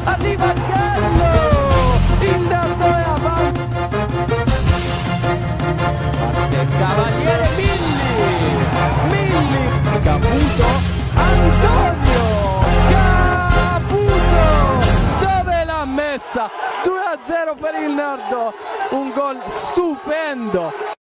arriva Gallo, il Nardò è avanti, parte Cavaliere Milli, Caputo, Antonio Caputo, dove l'ha messa? 2-0 per il Nardò, un gol stupendo.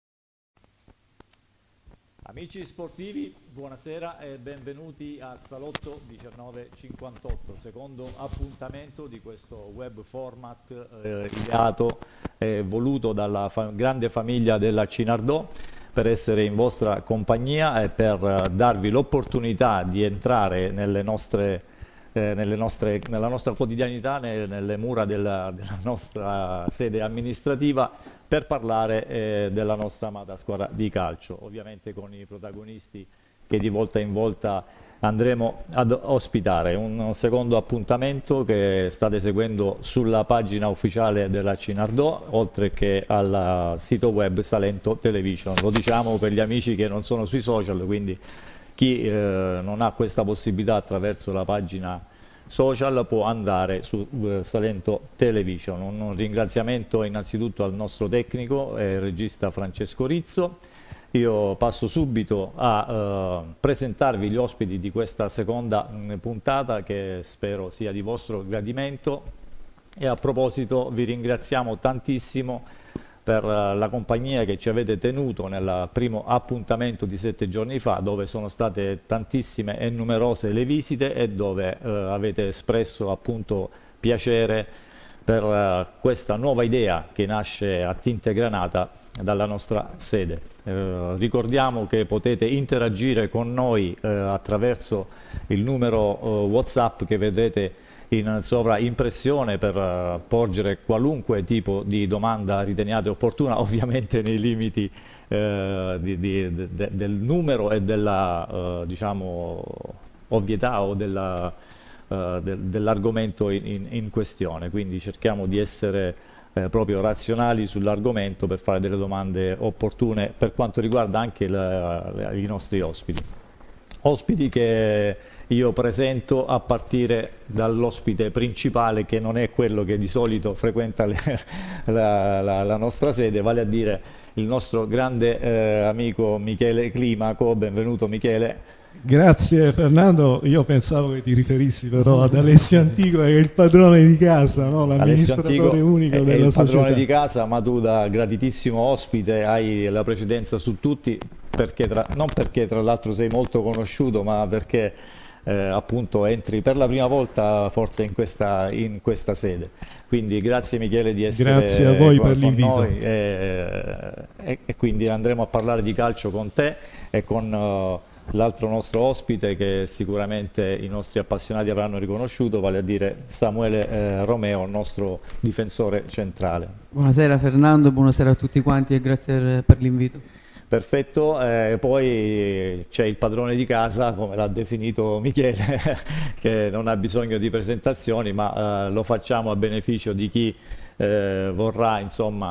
Amici sportivi, buonasera e benvenuti a Salotto 1958, secondo appuntamento di questo web format ideato e voluto dalla grande famiglia della Cinardò per essere in vostra compagnia e per darvi l'opportunità di entrare nella nostra quotidianità, nelle mura della nostra sede amministrativa, per parlare della nostra amata squadra di calcio, ovviamente con i protagonisti che di volta in volta andremo ad ospitare. Un secondo appuntamento che state seguendo sulla pagina ufficiale della Cinardò, oltre che al sito web Salento Television. Lo diciamo per gli amici che non sono sui social, quindi chi non ha questa possibilità attraverso la pagina social può andare su Salento Television. Un ringraziamento innanzitutto al nostro tecnico e regista Francesco Rizzo. Io passo subito a presentarvi gli ospiti di questa seconda puntata, che spero sia di vostro gradimento, e a proposito vi ringraziamo tantissimo per la compagnia che ci avete tenuto nel primo appuntamento di 7 giorni fa, dove sono state tantissime e numerose le visite e dove avete espresso appunto piacere per questa nuova idea che nasce a Tinte Granata dalla nostra sede. Ricordiamo che potete interagire con noi attraverso il numero WhatsApp che vedrete in sovraimpressione per porgere qualunque tipo di domanda riteniate opportuna, ovviamente nei limiti del numero e della diciamo, ovvietà o dell'argomento in questione. Quindi cerchiamo di essere proprio razionali sull'argomento per fare delle domande opportune per quanto riguarda anche i nostri ospiti. Ospiti che io presento a partire dall'ospite principale, che non è quello che di solito frequenta la nostra sede, vale a dire il nostro grande amico Michele Climaco. Benvenuto Michele. Grazie Fernando, io pensavo che ti riferissi però ad Alessio Antico, che è il padrone di casa, no? L'amministratore unico della società. Il padrone di casa, ma tu da gratitissimo ospite hai la precedenza su tutti, non perché tra l'altro sei molto conosciuto, ma perché appunto entri per la prima volta forse in questa sede. Quindi grazie Michele di essere grazie a voi per l'invito. E quindi andremo a parlare di calcio con te e con l'altro nostro ospite che sicuramente i nostri appassionati avranno riconosciuto, vale a dire Samuele Romeo, il nostro difensore centrale. Buonasera Fernando, buonasera a tutti quanti e grazie per l'invito. Perfetto, poi c'è il padrone di casa, come l'ha definito Michele, che non ha bisogno di presentazioni, ma lo facciamo a beneficio di chi vorrà insomma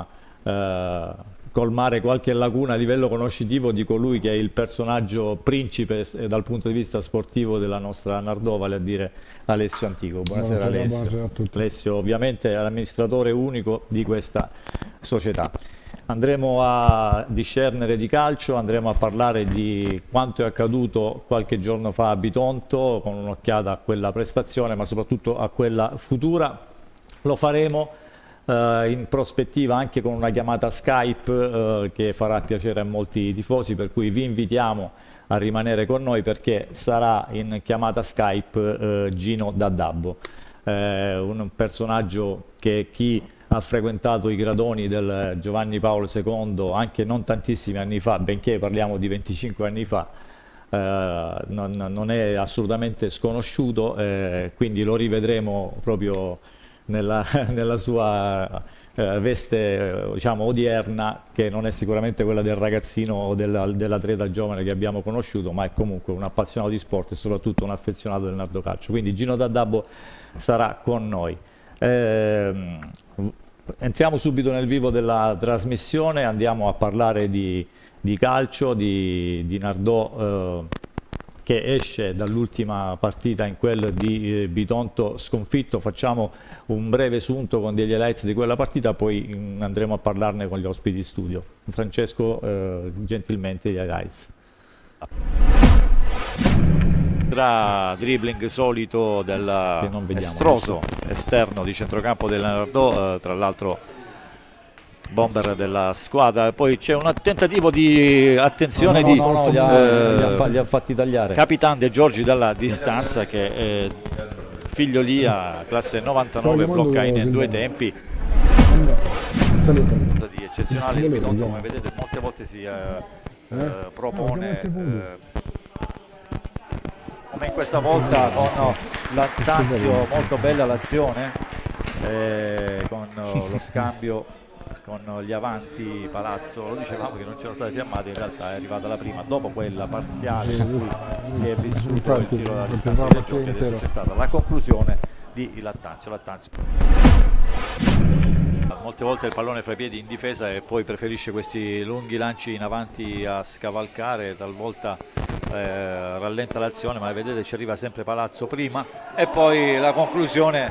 colmare qualche lacuna a livello conoscitivo di colui che è il personaggio principe dal punto di vista sportivo della nostra Nardò, vale a dire Alessio Antico. Buonasera Alessio. Buonasera a tutti. Alessio ovviamente è l'amministratore unico di questa società. Andremo a discernere di calcio, andremo a parlare di quanto è accaduto qualche giorno fa a Bitonto, con un'occhiata a quella prestazione, ma soprattutto a quella futura. Lo faremo in prospettiva anche con una chiamata Skype che farà piacere a molti tifosi, per cui vi invitiamo a rimanere con noi perché sarà in chiamata Skype Gino D'Addabbo, un personaggio che chi ha frequentato i gradoni del Giovanni Paolo II anche non tantissimi anni fa, benché parliamo di 25 anni fa, non è assolutamente sconosciuto, quindi lo rivedremo proprio nella sua veste diciamo odierna, che non è sicuramente quella del ragazzino o dell'atleta giovane che abbiamo conosciuto, ma è comunque un appassionato di sport e soprattutto un affezionato del nardocalcio. Quindi Gino D'Addabbo sarà con noi. Entriamo subito nel vivo della trasmissione, andiamo a parlare di calcio, di Nardò che esce dall'ultima partita in quel di Bitonto sconfitto. Facciamo un breve sunto con degli highlights di quella partita, poi andremo a parlarne con gli ospiti di studio. Francesco, gentilmente gli highlights. Dribbling solito dell'estroso esterno di centrocampo del Nardò, tra l'altro bomber della squadra. Poi c'è un tentativo di attenzione li ha fatti tagliare Capitan De Giorgi dalla distanza, che Figliolia classe 99 blocca in 2 tempi. Di eccezionale il Bitonto, come vedete molte volte si propone, come in questa volta con Lattanzio. Molto bella l'azione, con lo scambio con gli avanti Palazzo. Lo dicevamo che non c'erano state fiammate, in realtà è arrivata la prima dopo quella parziale in cui si è vissuto il tiro dalla distanza del gioco. Adesso c'è stata la conclusione di Lattanzio. Molte volte il pallone fra i piedi in difesa e poi preferisce questi lunghi lanci in avanti a scavalcare, talvolta rallenta l'azione, ma vedete ci arriva sempre Palazzo prima, e poi la conclusione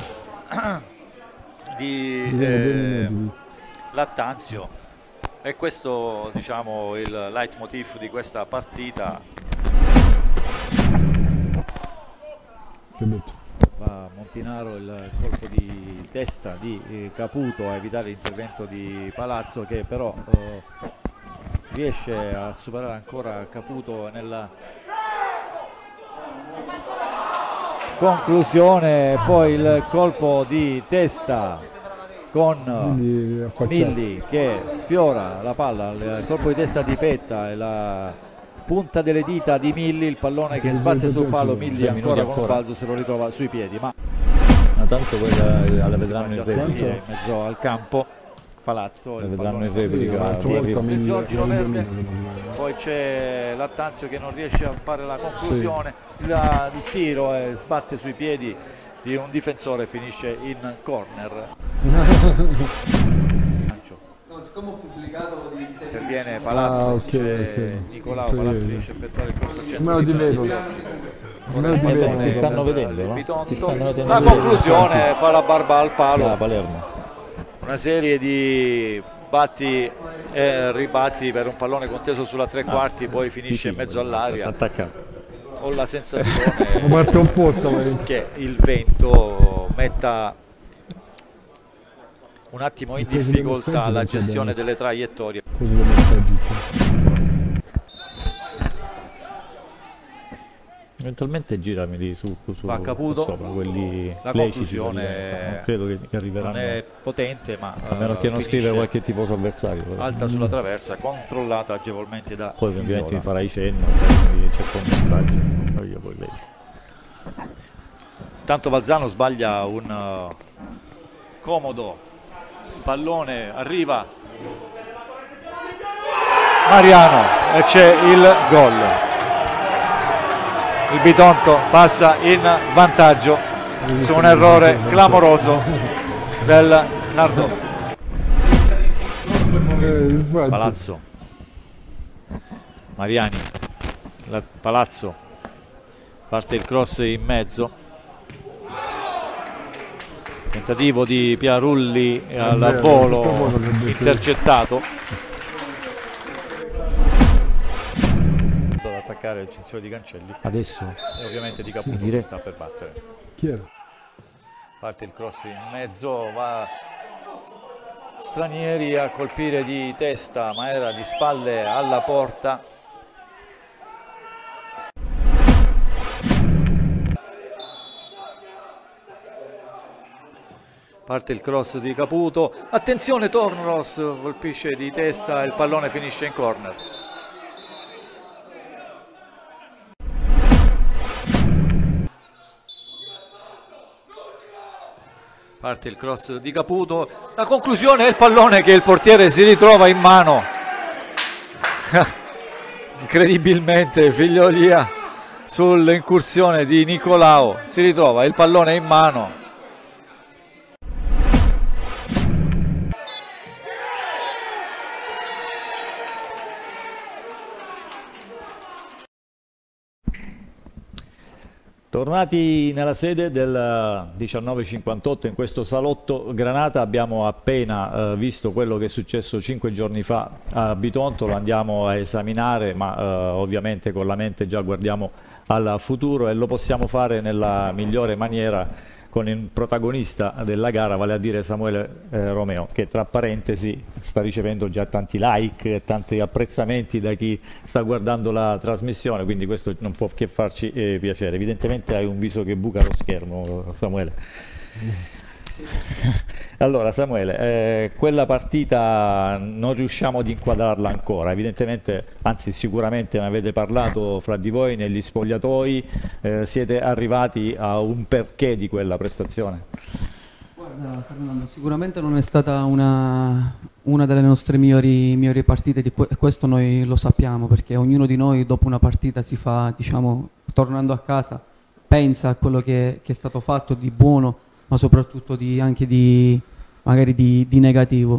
di Lattanzio. E questo, diciamo, il leitmotiv di questa partita. Va Montinaro, il colpo di testa di Caputo a evitare l'intervento di Palazzo, che però riesce a superare ancora Caputo nella conclusione. Poi il colpo di testa con Milli che sfiora la palla, il colpo di testa di Petta e la punta delle dita di Milli, il pallone che sbatte sul palo. Milli ancora con un balzo se lo ritrova sui piedi, ma tanto quella la vedranno in replica in mezzo al campo. Palazzo, la vedranno in replica. De Giorgi lo verde. Poi c'è Lattanzio che non riesce a fare la conclusione, il tiro sbatte sui piedi di un difensore, finisce in corner. Siccome ho pubblicato interviene Palazzo, Nicolao. Palazzo riesce a effettuare il corso al centro. Ti stanno vedendo, no? La conclusione fa la barba al palo. Palermo. Una serie di batti e ribatti per un pallone conteso sulla tre quarti, poi finisce in mezzo all'aria. Ho la sensazione che il vento metta un attimo in difficoltà la gestione delle traiettorie. Eventualmente girami lì su va Caputo sopra, quelli la conclusione non credo che arriveranno. Non è potente, ma a meno che non scrive qualche tifoso avversario, alta sulla traversa, controllata agevolmente da poi Figliola. ovviamente mi farai cenno, c'è un messaggio, io poi vedo. Tanto Valzano sbaglia un comodo pallone, arriva Mariano e c'è il gol. Il Bitonto passa in vantaggio su un errore clamoroso del Nardò. Palazzo, Mariani, Palazzo, parte il cross in mezzo, tentativo di Piarulli al volo intercettato. Ad attaccare il cinzio di Cancelli adesso e ovviamente Di Caputo che sta per battere. Chi era? Parte il cross in mezzo, va Stranieri a colpire di testa, ma era di spalle alla porta. Parte il cross di Caputo, attenzione Tornos, colpisce di testa, il pallone finisce in corner. Parte il cross di Caputo, la conclusione è il pallone che il portiere si ritrova in mano. Incredibilmente Figliolia sull'incursione di Nicolao si ritrova il pallone in mano. Tornati nella sede del 1958, in questo salotto Granata, abbiamo appena visto quello che è successo 5 giorni fa a Bitonto, lo andiamo a esaminare, ma ovviamente con la mente già guardiamo al futuro e lo possiamo fare nella migliore maniera con il protagonista della gara, vale a dire Samuele Romeo, che tra parentesi sta ricevendo già tanti like e tanti apprezzamenti da chi sta guardando la trasmissione, quindi questo non può che farci piacere. Evidentemente hai un viso che buca lo schermo, Samuele. Allora Samuele, quella partita non riusciamo ad inquadrarla ancora, evidentemente, anzi sicuramente ne avete parlato fra di voi negli spogliatoi, siete arrivati a un perché di quella prestazione? Guarda Fernando, sicuramente non è stata una delle nostre migliori partite, questo noi lo sappiamo, perché ognuno di noi dopo una partita si fa, diciamo, tornando a casa, pensa a quello che è stato fatto di buono, ma soprattutto anche magari di negativo.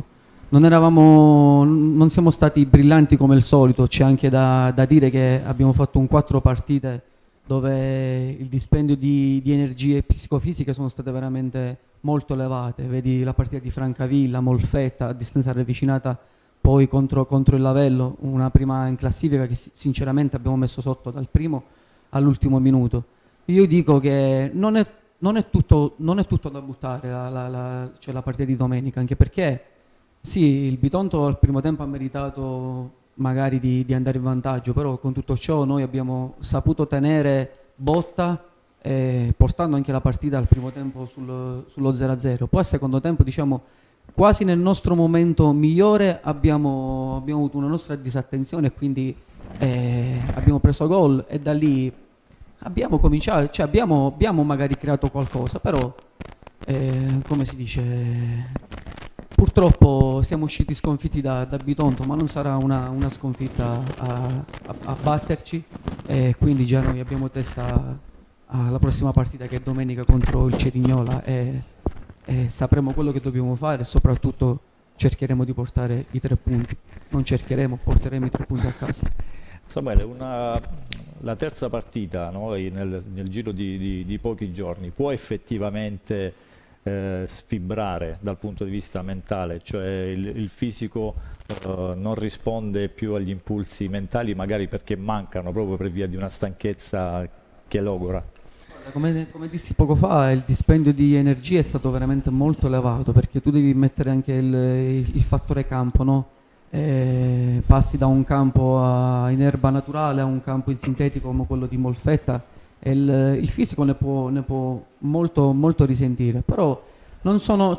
Non siamo stati brillanti come il solito, c'è anche da dire che abbiamo fatto 4 partite dove il dispendio di energie psicofisiche sono state veramente molto elevate. Vedi la partita di Francavilla, Molfetta, a distanza ravvicinata poi contro il Lavello, una prima in classifica che sinceramente abbiamo messo sotto dal primo all'ultimo minuto. Io dico che non è tutto da buttare cioè la partita di domenica, anche perché sì, il Bitonto al primo tempo ha meritato magari di andare in vantaggio, però con tutto ciò noi abbiamo saputo tenere botta, portando anche la partita al primo tempo sullo 0-0. Poi al secondo tempo, diciamo, quasi nel nostro momento migliore abbiamo avuto una nostra disattenzione e quindi abbiamo preso gol e da lì abbiamo cominciato, cioè abbiamo magari creato qualcosa, però come si dice, purtroppo siamo usciti sconfitti da Bitonto, ma non sarà una sconfitta a batterci, e quindi già noi abbiamo testa alla prossima partita che è domenica contro il Cerignola e sapremo quello che dobbiamo fare e soprattutto cercheremo di portare i 3 punti, porteremo i 3 punti a casa. Samuele, la terza partita, no, nel giro di pochi giorni può effettivamente sfibrare dal punto di vista mentale, cioè il fisico non risponde più agli impulsi mentali, magari perché mancano proprio per via di una stanchezza che logora? Come dissi poco fa, il dispendio di energia è stato veramente molto elevato, perché tu devi mettere anche il fattore campo, no? Passi da un campo in erba naturale a un campo in sintetico come quello di Molfetta e il fisico ne può molto risentire, però non sto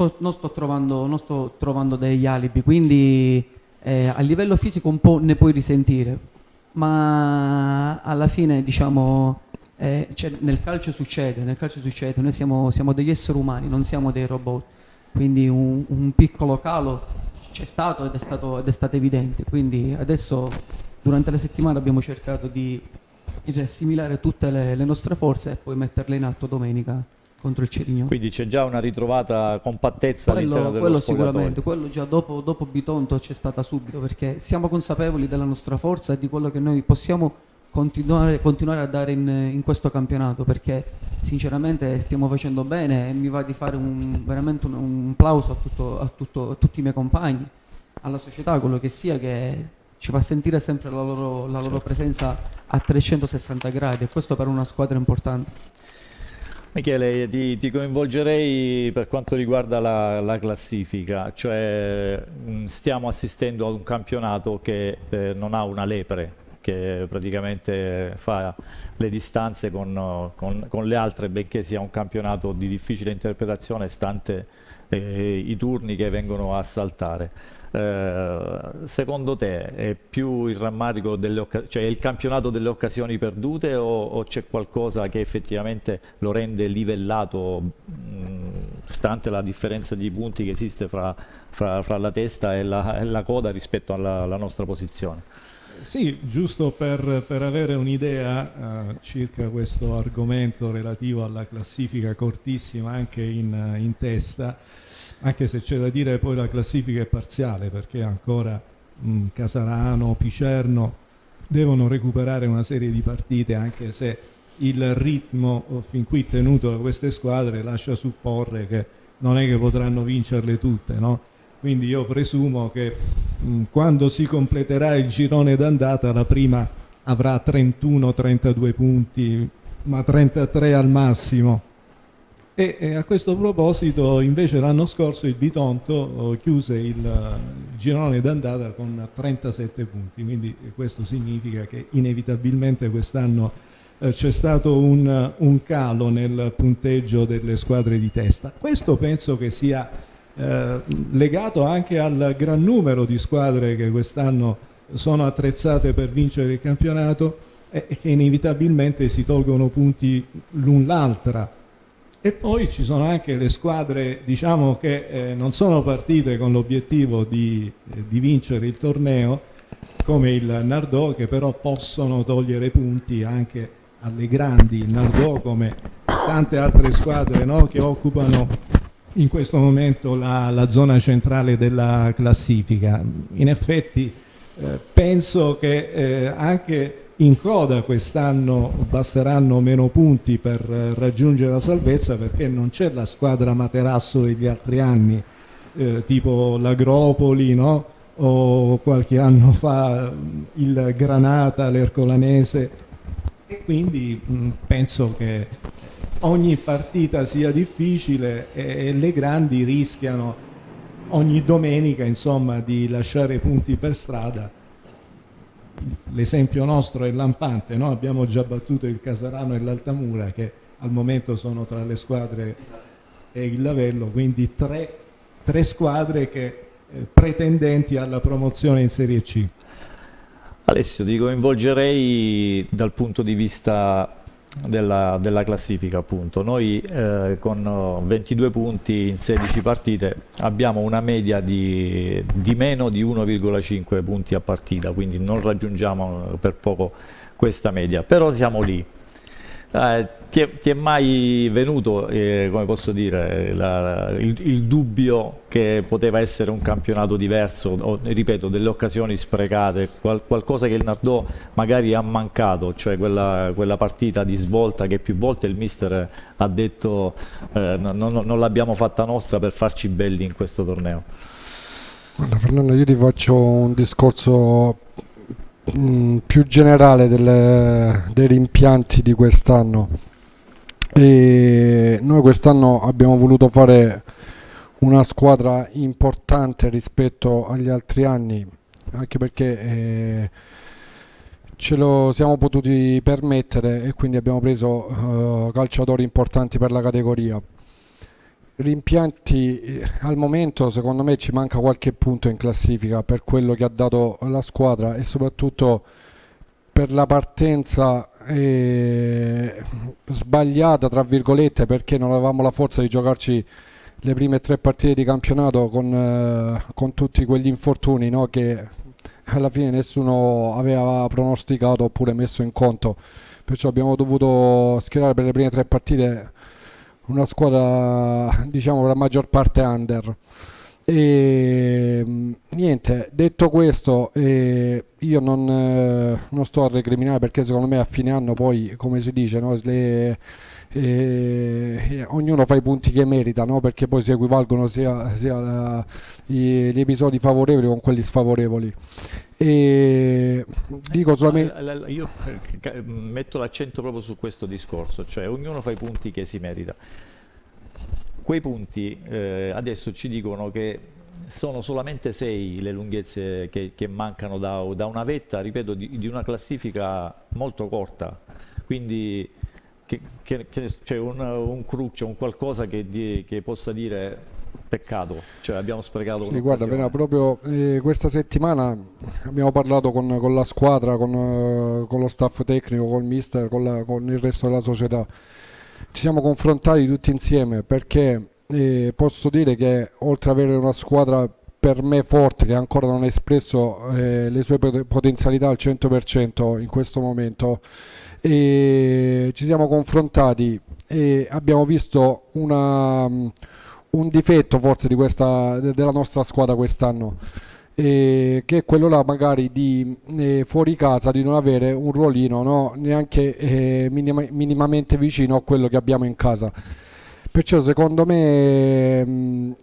trovando degli alibi, quindi a livello fisico un po' ne puoi risentire, ma alla fine, diciamo, nel calcio succede, noi siamo degli esseri umani, non siamo dei robot, quindi un piccolo calo c'è stato ed è stato evidente, quindi adesso durante la settimana abbiamo cercato di riassimilare tutte le nostre forze e poi metterle in atto domenica contro il Cerignola. Quindi c'è già una ritrovata compattezza all'interno dello quello spogliatoio. Sicuramente, quello già dopo Bitonto c'è stata subito, perché siamo consapevoli della nostra forza e di quello che noi possiamo continuare a dare in questo campionato, perché sinceramente stiamo facendo bene e mi va di fare veramente un applauso a tutti i miei compagni, alla società, quello che sia, che ci fa sentire sempre la loro presenza a 360 gradi, e questo per una squadra importante. Michele, ti coinvolgerei per quanto riguarda la classifica, cioè stiamo assistendo ad un campionato che non ha una lepre, che praticamente fa le distanze con le altre, benché sia un campionato di difficile interpretazione stante i turni che vengono a saltare. Secondo te è più il rammarico cioè il campionato delle occasioni perdute o c'è qualcosa che effettivamente lo rende livellato, stante la differenza di punti che esiste fra la testa e la coda rispetto alla nostra posizione? Sì, giusto per avere un'idea circa questo argomento relativo alla classifica cortissima anche in testa, anche se c'è da dire poi la classifica è parziale, perché ancora Casarano, Picerno devono recuperare una serie di partite, anche se il ritmo fin qui tenuto da queste squadre lascia supporre che non è che potranno vincerle tutte, no? Quindi io presumo che quando si completerà il girone d'andata la prima avrà 31-32 punti, ma 33 al massimo. E a questo proposito invece l'anno scorso il Bitonto chiuse il girone d'andata con 37 punti, quindi questo significa che inevitabilmente quest'anno c'è stato un calo nel punteggio delle squadre di testa. Questo penso che sia legato anche al gran numero di squadre che quest'anno sono attrezzate per vincere il campionato e che inevitabilmente si tolgono punti l'un l'altra. E poi ci sono anche le squadre, diciamo, che non sono partite con l'obiettivo di vincere il torneo, come il Nardò, che però possono togliere punti anche alle grandi. Il Nardò, come tante altre squadre, no, che occupano in questo momento la zona centrale della classifica. In effetti penso che anche in coda quest'anno basteranno meno punti per raggiungere la salvezza, perché non c'è la squadra materasso degli altri anni, tipo l'Agropoli, no? O qualche anno fa il Granata, l'Ercolanese, e quindi penso che ogni partita sia difficile e le grandi rischiano ogni domenica, insomma, di lasciare punti per strada. L'esempio nostro è lampante, no? Abbiamo già battuto il Casarano e l'Altamura, che al momento sono tra le squadre e il Lavello, quindi tre squadre che pretendenti alla promozione in Serie C. Alessio, ti coinvolgerei dal punto di vista della classifica, appunto. Noi con 22 punti in 16 partite abbiamo una media di meno di 1,5 punti a partita, quindi non raggiungiamo per poco questa media, però siamo lì. Ti è mai venuto, come posso dire, il dubbio che poteva essere un campionato diverso, o, ripeto, delle occasioni sprecate, qualcosa che il Nardò magari ha mancato, cioè quella partita di svolta che più volte il mister ha detto non l'abbiamo fatta nostra per farci belli in questo torneo? Guarda Fernando, io ti faccio un discorso più generale dei rimpianti di quest'anno. E noi quest'anno abbiamo voluto fare una squadra importante rispetto agli altri anni, anche perché ce lo siamo potuti permettere e quindi abbiamo preso calciatori importanti per la categoria. Rimpianti, al momento secondo me ci manca qualche punto in classifica per quello che ha dato la squadra e soprattutto per la partenza sbagliata, tra virgolette, perché non avevamo la forza di giocarci le prime 3 partite di campionato con tutti quegli infortuni, no, che alla fine nessuno aveva pronosticato oppure messo in conto. Perciò abbiamo dovuto schierare per le prime 3 partite una squadra, diciamo, per la maggior parte under. E niente, detto questo, io non sto a recriminare, perché secondo me a fine anno poi, come si dice, no, ognuno fa i punti che merita, no? Perché poi si equivalgono sia gli episodi favorevoli con quelli sfavorevoli. E dico solamente, io metto l'accento proprio su questo discorso, cioè ognuno fa i punti che si merita. Quei punti adesso ci dicono che sono solamente 6 le lunghezze che mancano da una vetta, ripeto, di una classifica molto corta, quindi c'è un cruccio, un qualcosa che possa dire peccato, cioè abbiamo sprecato. Sì, guarda, proprio questa settimana abbiamo parlato con la squadra, con lo staff tecnico, col mister, con il resto della società. Ci siamo confrontati tutti insieme, perché posso dire che oltre ad avere una squadra per me forte, che ancora non ha espresso le sue potenzialità al 100% in questo momento, ci siamo confrontati e abbiamo visto un difetto forse della nostra squadra quest'anno. che è quello là magari di fuori casa di non avere un ruolino, no? Neanche minimamente vicino a quello che abbiamo in casa. Perciò secondo me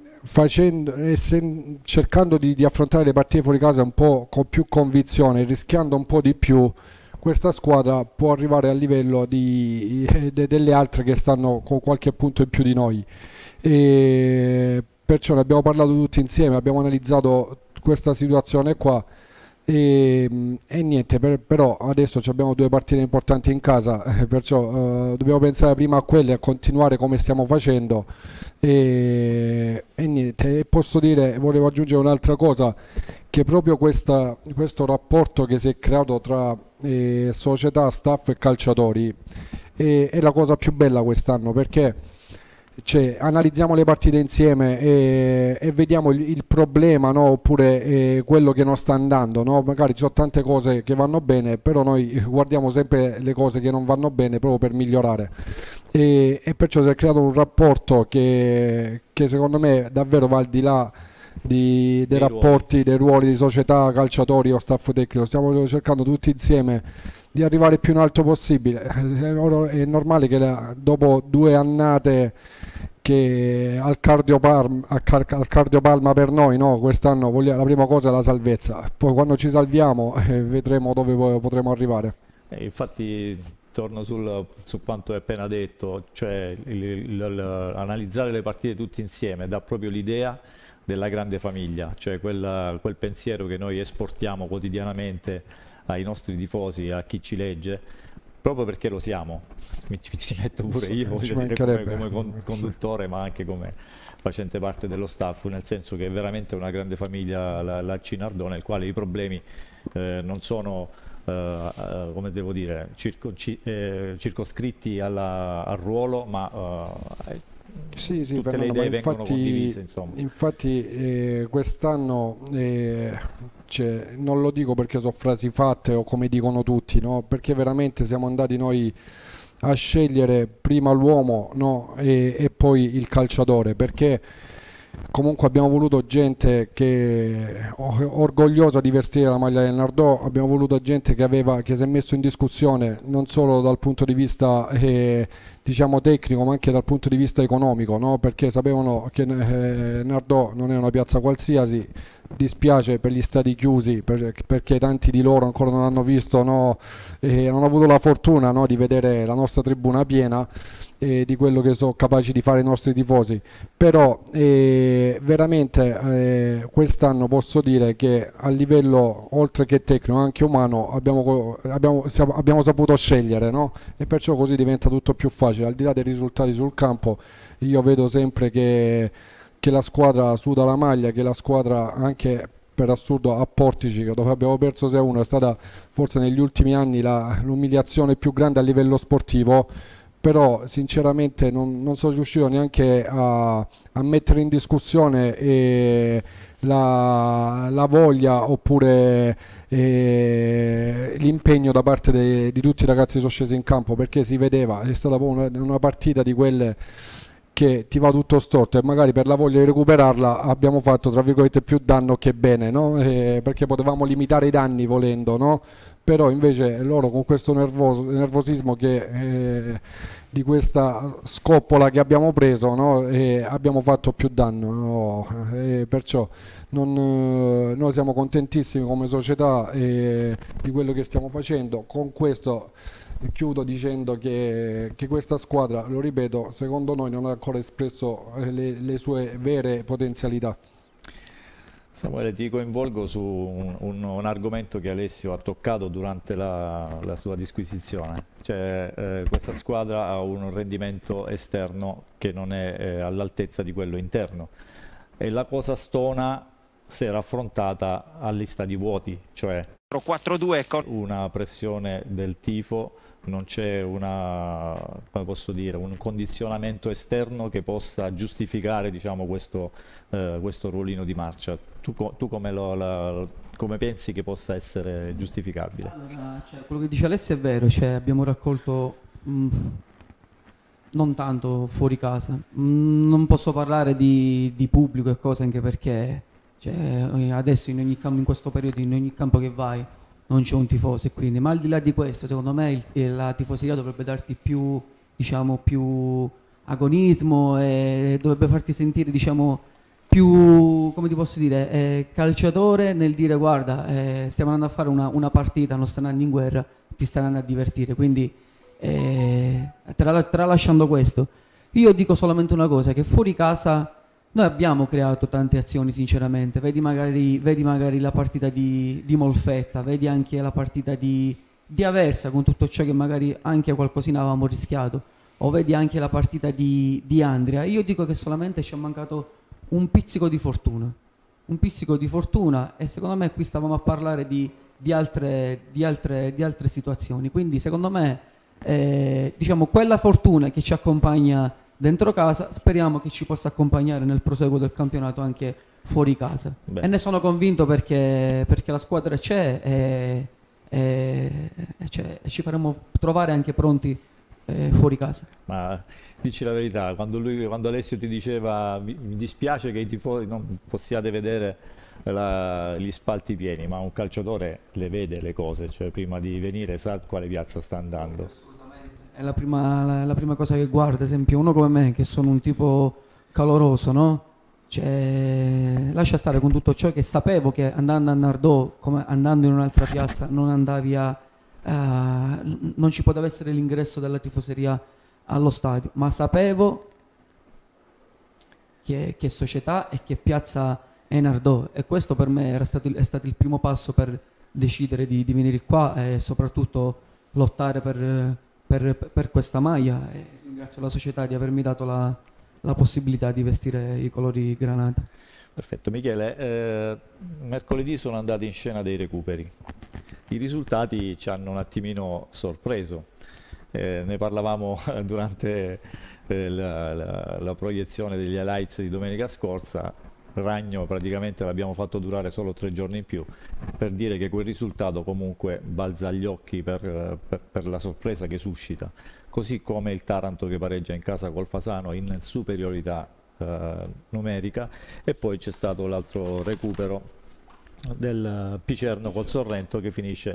cercando di affrontare le partite fuori casa un po' con più convinzione, rischiando un po' di più, questa squadra può arrivare al livello delle altre che stanno con qualche punto in più di noi. E perciò ne abbiamo parlato tutti insieme, abbiamo analizzato questa situazione qua e niente, però adesso abbiamo 2 partite importanti in casa, perciò dobbiamo pensare prima a quelle e a continuare come stiamo facendo e niente. Posso dire, volevo aggiungere un'altra cosa, che proprio questo rapporto che si è creato tra società, staff e calciatori è la cosa più bella quest'anno, perché analizziamo le partite insieme e vediamo il problema, no? Oppure quello che non sta andando, no? Magari ci sono tante cose che vanno bene, però noi guardiamo sempre le cose che non vanno bene proprio per migliorare e perciò si è creato un rapporto che secondo me davvero va al di là dei rapporti, dei ruoli di società, calciatori o staff tecnico. Stiamo cercando tutti insieme di arrivare più in alto possibile. È normale che dopo 2 annate che al cardiopalma per noi, no? Quest'anno la prima cosa è la salvezza, poi quando ci salviamo vedremo dove potremo arrivare. Infatti torno su quanto hai appena detto, cioè analizzare le partite tutti insieme dà proprio l'idea della grande famiglia, cioè quel pensiero che noi esportiamo quotidianamente ai nostri tifosi, a chi ci legge, proprio perché lo siamo. Ci metto pure io, voglio dire, come conduttore, ma anche come facente parte dello staff, nel senso che è veramente una grande famiglia la Cinardò, nel quale i problemi non sono come devo dire, circoscritti al ruolo, ma sì, tutte le idee vengono condivise, insomma. Infatti quest'anno non lo dico perché sono frasi fatte o come dicono tutti, no? Perché veramente siamo andati noi a scegliere prima l'uomo, no? e poi il calciatore, perché comunque abbiamo voluto gente che orgogliosa di vestire la maglia del Nardò, abbiamo voluto gente che si è messo in discussione non solo dal punto di vista diciamo tecnico, ma anche dal punto di vista economico, no? Perché sapevano che Nardò non è una piazza qualsiasi. Dispiace per gli stadi chiusi perché tanti di loro ancora non hanno visto, no? Non hanno avuto la fortuna, no? Di vedere la nostra tribuna piena di quello che sono capaci di fare i nostri tifosi, però veramente quest'anno posso dire che a livello oltre che tecnico anche umano abbiamo saputo scegliere, no? E perciò così diventa tutto più facile, al di là dei risultati sul campo. Io vedo sempre che la squadra suda la maglia, che la squadra anche per assurdo a Portici, dove abbiamo perso 6-1, è stata forse negli ultimi anni l'umiliazione più grande a livello sportivo, però sinceramente non sono riuscito neanche a mettere in discussione la voglia oppure l'impegno da parte di tutti i ragazzi che sono scesi in campo, perché si vedeva, è stata una partita di quelle che ti va tutto storto e magari per la voglia di recuperarla abbiamo fatto tra virgolette più danno che bene, no? Perché potevamo limitare i danni volendo, no? Però invece loro con questo nervosismo di questa scoppola che abbiamo preso, no? Abbiamo fatto più danno, no? Perciò noi siamo contentissimi come società di quello che stiamo facendo. Con questo chiudo dicendo che questa squadra, lo ripeto, secondo noi non ha ancora espresso le sue vere potenzialità. Samuele, ti coinvolgo su un argomento che Alessio ha toccato durante la sua disquisizione, cioè questa squadra ha un rendimento esterno che non è all'altezza di quello interno e la cosa stona se era affrontata agli stadi vuoti, cioè 4-2 con una pressione del tifo, non c'è come posso dire, un condizionamento esterno che possa giustificare, diciamo, questo ruolino di marcia. Tu come pensi che possa essere giustificabile? Allora, quello che dice Alessio è vero, abbiamo raccolto non tanto fuori casa, non posso parlare di pubblico e cose, anche perché Cioè, adesso in ogni campo, in questo periodo, in ogni campo che vai non c'è un tifoso, e quindi, ma al di là di questo, secondo me la tifoseria dovrebbe darti più, diciamo, più agonismo, e dovrebbe farti sentire, diciamo, più, come ti posso dire, calciatore, nel dire guarda, stiamo andando a fare una partita, non stanno andando in guerra, ti stanno andando a divertire. Quindi tralasciando questo, io dico solamente una cosa, che fuori casa noi abbiamo creato tante azioni, sinceramente. Vedi magari la partita di Molfetta, vedi anche la partita di Aversa, con tutto ciò che magari anche qualcosina avevamo rischiato, o vedi anche la partita di Andria. Io dico che solamente ci è mancato un pizzico di fortuna, e secondo me qui stavamo a parlare di altre situazioni. Quindi secondo me, diciamo, quella fortuna che ci accompagna dentro casa, speriamo che ci possa accompagnare nel proseguo del campionato anche fuori casa. E ne sono convinto, perché la squadra c'è, e ci faremo trovare anche pronti fuori casa. Ma dici la verità, quando Alessio ti diceva mi dispiace che i tifosi non possiate vedere gli spalti pieni, ma un calciatore le vede le cose, cioè prima di venire sa quale piazza sta andando. È la prima cosa che guarda. Esempio, uno come me, che sono un tipo caloroso, no? Cioè, lascia stare, con tutto ciò che sapevo che andando a Nardò, come andando in un'altra piazza, non ci poteva essere l'ingresso della tifoseria allo stadio, ma sapevo che società e che piazza è Nardò, e questo per me è stato il primo passo per decidere di venire qua e soprattutto lottare per questa maglia, e ringrazio la società di avermi dato la possibilità di vestire i colori granata. Perfetto. Michele, mercoledì sono andati in scena dei recuperi, i risultati ci hanno un attimino sorpreso, ne parlavamo durante la proiezione degli highlights di domenica scorsa. Ragno praticamente l'abbiamo fatto durare solo 3 giorni in più, per dire che quel risultato comunque balza agli occhi per la sorpresa che suscita, così come il Taranto che pareggia in casa col Fasano in superiorità numerica, e poi c'è stato l'altro recupero del Picerno col Sorrento che finisce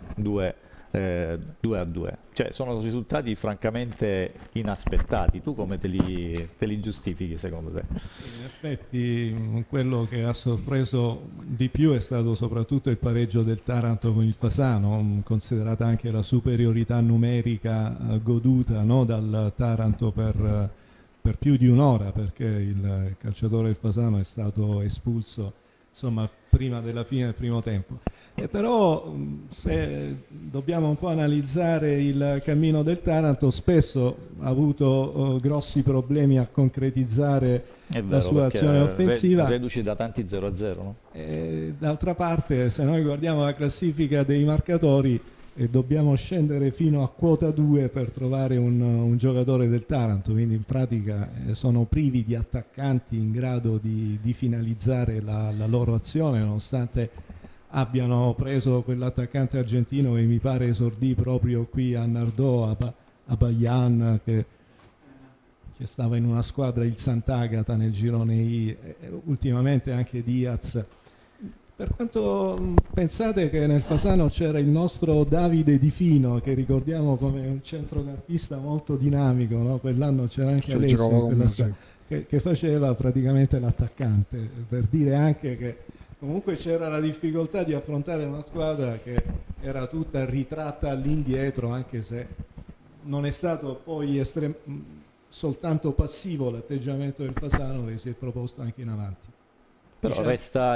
2-2. Cioè, sono risultati francamente inaspettati. Tu come te li giustifichi secondo te? In effetti quello che ha sorpreso di più è stato soprattutto il pareggio del Taranto con il Fasano, considerata anche la superiorità numerica goduta, no, dal Taranto per più di un'ora, perché il calciatore del Fasano è stato espulso, insomma, prima della fine del primo tempo. Però se dobbiamo un po' analizzare il cammino del Taranto, spesso ha avuto grossi problemi a concretizzare la sua azione offensiva. Reduci da tanti 0-0, no? D'altra parte, se noi guardiamo la classifica dei marcatori, dobbiamo scendere fino a quota 2 per trovare un giocatore del Taranto, quindi in pratica sono privi di attaccanti in grado di finalizzare la loro azione, nonostante abbiano preso quell'attaccante argentino che mi pare esordì proprio qui a Nardò, a Bayan, che stava in una squadra, il Sant'Agata, nel girone I, ultimamente anche Diaz. Per quanto pensate che nel Fasano c'era il nostro Davide Di Fino, che ricordiamo come un centrocampista molto dinamico, no? Quell'anno c'era anche Alessio in quella squadra, che faceva praticamente l'attaccante, per dire anche che comunque c'era la difficoltà di affrontare una squadra che era tutta ritratta all'indietro, anche se non è stato poi soltanto passivo l'atteggiamento del Fasano, che si è proposto anche in avanti. Però resta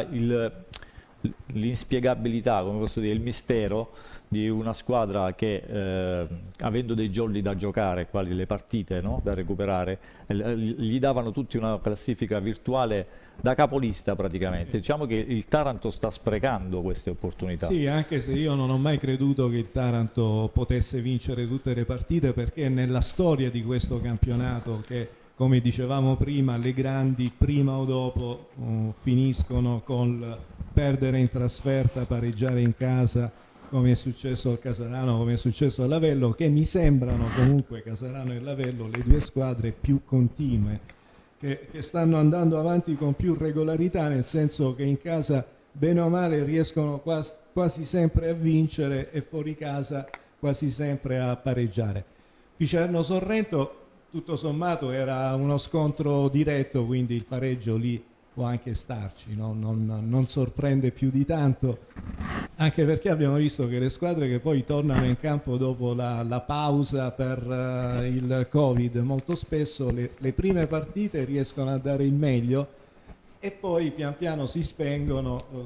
l'inspiegabilità, come posso dire, il mistero di una squadra che avendo dei giorni da giocare, quali le partite, no? Da recuperare, gli davano tutti una classifica virtuale da capolista praticamente. Diciamo che il Taranto sta sprecando queste opportunità. Sì, anche se io non ho mai creduto che il Taranto potesse vincere tutte le partite, perché nella storia di questo campionato, che come dicevamo prima, le grandi prima o dopo finiscono col perdere in trasferta, pareggiare in casa, come è successo al Casarano, come è successo al Lavello, che mi sembrano comunque, Casarano e Lavello, le due squadre più continue che stanno andando avanti con più regolarità, nel senso che in casa bene o male riescono quasi sempre a vincere e fuori casa quasi sempre a pareggiare. Picerno-Sorrento tutto sommato era uno scontro diretto, quindi il pareggio lì può anche starci, no? Non sorprende più di tanto, anche perché abbiamo visto che le squadre che poi tornano in campo dopo la pausa per il Covid come spesso le prime partite riescono a dare il meglio e poi pian piano si spengono,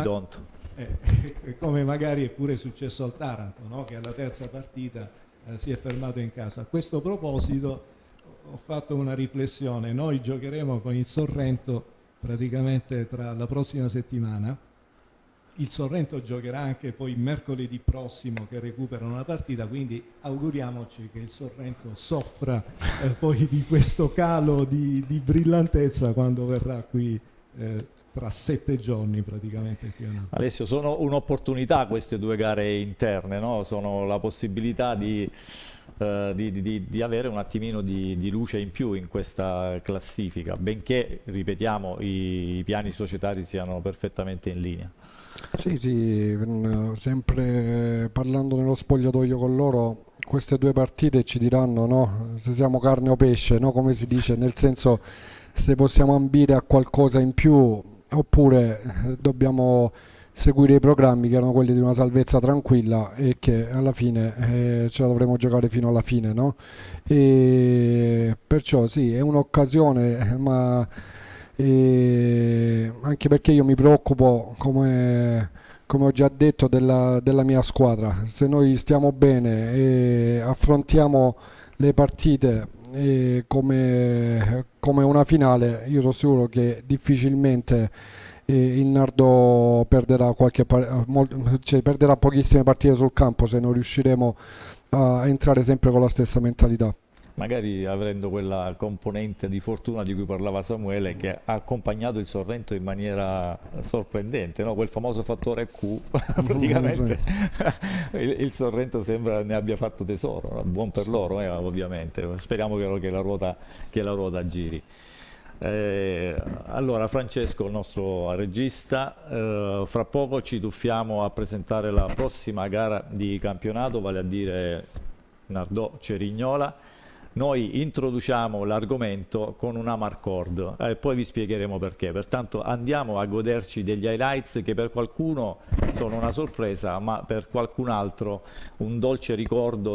come magari è pure successo al Taranto, no? Che alla terza partita si è fermato in casa. A questo proposito ho fatto una riflessione: noi giocheremo con il Sorrento praticamente tra la prossima settimana, il Sorrento giocherà anche poi mercoledì prossimo che recupera una partita, quindi auguriamoci che il Sorrento soffra poi di questo calo di brillantezza quando verrà qui tra 7 giorni praticamente. Alessio, sono un'opportunità queste due gare interne, no? Sono la possibilità di avere un attimino di luce in più in questa classifica, benché, ripetiamo, i piani societari siano perfettamente in linea. Sì, sempre parlando nello spogliatoio con loro, queste due partite ci diranno, no? Se siamo carne o pesce, no? Come si dice, nel senso, se possiamo ambire a qualcosa in più oppure dobbiamo seguire i programmi che erano quelli di una salvezza tranquilla e che alla fine ce la dovremo giocare fino alla fine, no? E perciò sì, è un'occasione, ma anche perché io mi preoccupo, come ho già detto, della mia squadra. Se noi stiamo bene e affrontiamo le partite come una finale, io sono sicuro che difficilmente il Nardò perderà perderà pochissime partite sul campo se non riusciremo a entrare sempre con la stessa mentalità. Magari avendo quella componente di fortuna di cui parlava Samuele, che ha accompagnato il Sorrento in maniera sorprendente, no? Quel famoso fattore Q, praticamente il Sorrento sembra ne abbia fatto tesoro, no? Buon per loro, ovviamente. Speriamo che la ruota giri. Allora Francesco, il nostro regista, fra poco ci tuffiamo a presentare la prossima gara di campionato, vale a dire Nardò Cerignola. Noi introduciamo l'argomento con una Marcord e poi vi spiegheremo perché. Pertanto andiamo a goderci degli highlights che per qualcuno sono una sorpresa, ma per qualcun altro un dolce ricordo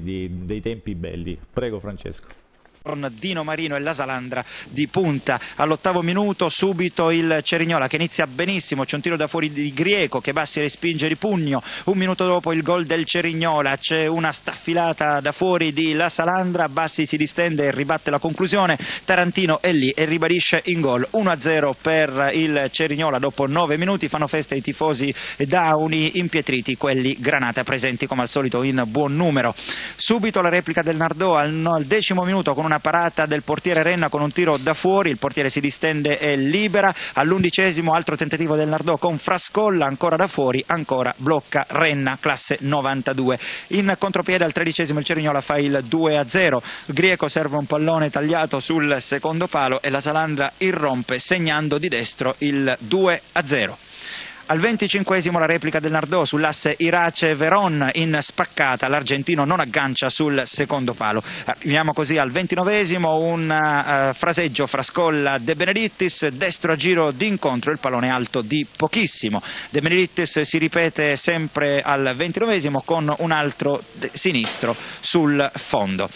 dei tempi belli. Prego Francesco. con Dino Marino e la Salandra di punta. All'8° minuto subito il Cerignola che inizia benissimo, c'è un tiro da fuori di Grieco che Bassi respinge di pugno. Un minuto dopo il gol del Cerignola, c'è una staffilata da fuori di la Salandra, Bassi si distende e ribatte la conclusione, Tarantino è lì e ribadisce in gol. 1-0 per il Cerignola dopo 9 minuti, fanno festa i tifosi dauni impietriti, quelli Granata presenti come al solito in buon numero. Subito la replica del Nardò al 10° minuto con una parata del portiere Renna con un tiro da fuori, il portiere si distende e libera. All'11° altro tentativo del Nardò con Frascolla, ancora da fuori, ancora blocca Renna, classe 92. In contropiede al 13° il Cerignola fa il 2-0, Grieco serve un pallone tagliato sul secondo palo e la Salandra irrompe segnando di destro il 2-0. Al 25° la replica del Nardò sull'asse Irace-Veron in spaccata, l'argentino non aggancia sul secondo palo. Arriviamo così al 29°, un fraseggio Frascolla De Benedittis, destro a giro d'incontro, il pallone alto di pochissimo. De Benedittis si ripete sempre al 29° con un altro sinistro sul fondo.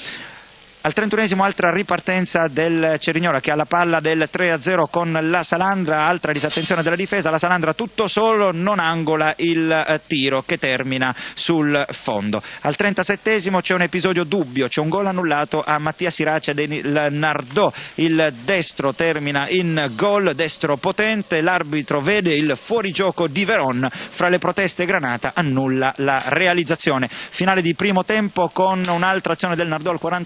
Al 31° altra ripartenza del Cerignola che ha la palla del 3-0 con la Salandra, altra disattenzione della difesa, la Salandra tutto solo non angola il tiro che termina sul fondo. Al 37° c'è un episodio dubbio, c'è un gol annullato a Mattia Sirace del Nardò, il destro termina in gol, destro potente, l'arbitro vede il fuorigioco di Veron, fra le proteste Granata annulla la realizzazione. Finale di primo tempo con un'altra azione del Nardò al 42°,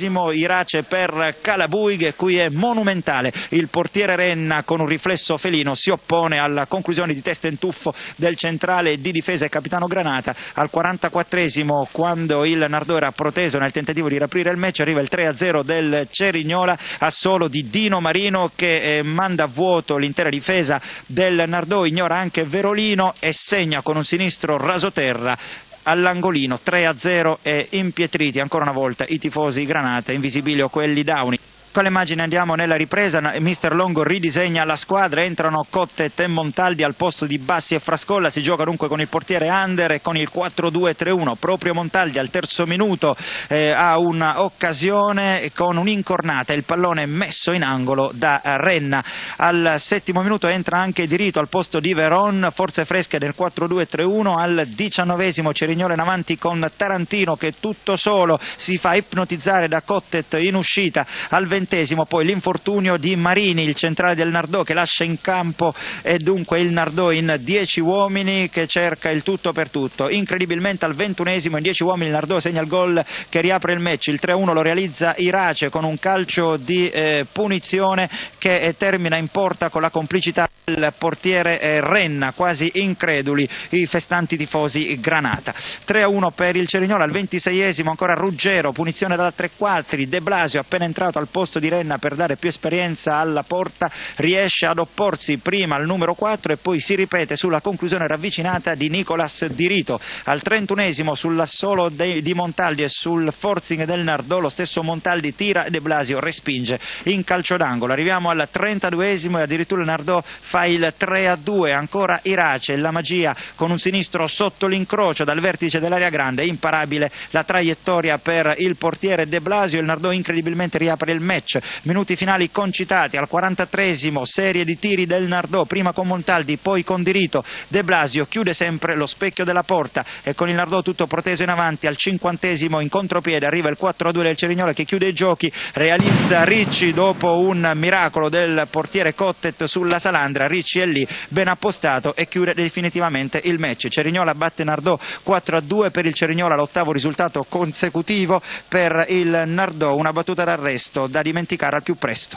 31esimo, Irace per Calabuighe, qui è monumentale. Il portiere Renna con un riflesso felino si oppone alla conclusione di testa in tuffo del centrale di difesa e capitano Granata. Al 44esimo, quando il Nardò era proteso nel tentativo di riaprire il match, arriva il 3-0 del Cerignola a solo di Dino Marino, che manda a vuoto l'intera difesa del Nardò, ignora anche Verolino e segna con un sinistro rasoterra all'angolino. 3-0 e impietriti ancora una volta i tifosi Granata, invisibili o quelli Dauni. Con le immagini andiamo nella ripresa, mister Longo ridisegna la squadra, entrano Cottet e Montaldi al posto di Bassi e Frascolla, si gioca dunque con il portiere Under e con il 4-2-3-1, proprio Montaldi al terzo minuto ha un'occasione con un'incornata, il pallone messo in angolo da Renna. Al settimo minuto entra anche Di Rito al posto di Veron, forze fresche del 4-2-3-1, al 19esimo Cerignola in avanti con Tarantino che tutto solo si fa ipnotizzare da Cottet in uscita. Al 20esimo poi l'infortunio di Marini, il centrale del Nardò, che lascia in campo, e dunque il Nardò in 10 uomini che cerca il tutto per tutto. Incredibilmente al 21esimo in 10 uomini il Nardò segna il gol che riapre il match. Il 3-1 lo realizza Irace con un calcio di punizione che termina in porta con la complicità del portiere Renna. Quasi increduli i festanti tifosi Granata. 3-1 per il Cerignola. Al 26esimo ancora Ruggero, punizione dalla 3-4, De Blasio appena entrato al posto di Renna per dare più esperienza alla porta, riesce ad opporsi prima al numero 4 e poi si ripete sulla conclusione ravvicinata di Nicolas Di Rito. Al 31esimo sull'assolo di Montaldi e sul forcing del Nardò lo stesso Montaldi tira e De Blasio respinge in calcio d'angolo. Arriviamo al 32esimo e addirittura il Nardò fa il 3-2, ancora Irace, la magia con un sinistro sotto l'incrocio dal vertice dell'area grande, imparabile la traiettoria per il portiere De Blasio, il Nardò incredibilmente riapre il match. Minuti finali concitati. Al 43esimo serie di tiri del Nardò, prima con Montaldi poi con Di Rito. De Blasio chiude sempre lo specchio della porta e con il Nardò tutto proteso in avanti. Al 50esimo in contropiede arriva il 4-2 del Cerignola che chiude i giochi, realizza Ricci dopo un miracolo del portiere Cottet sulla Salandra. Ricci è lì ben appostato e chiude definitivamente il match. Cerignola batte Nardò 4-2 per il Cerignola, l'ottavo risultato consecutivo per il Nardò, una battuta d'arresto da dimenticare al più presto.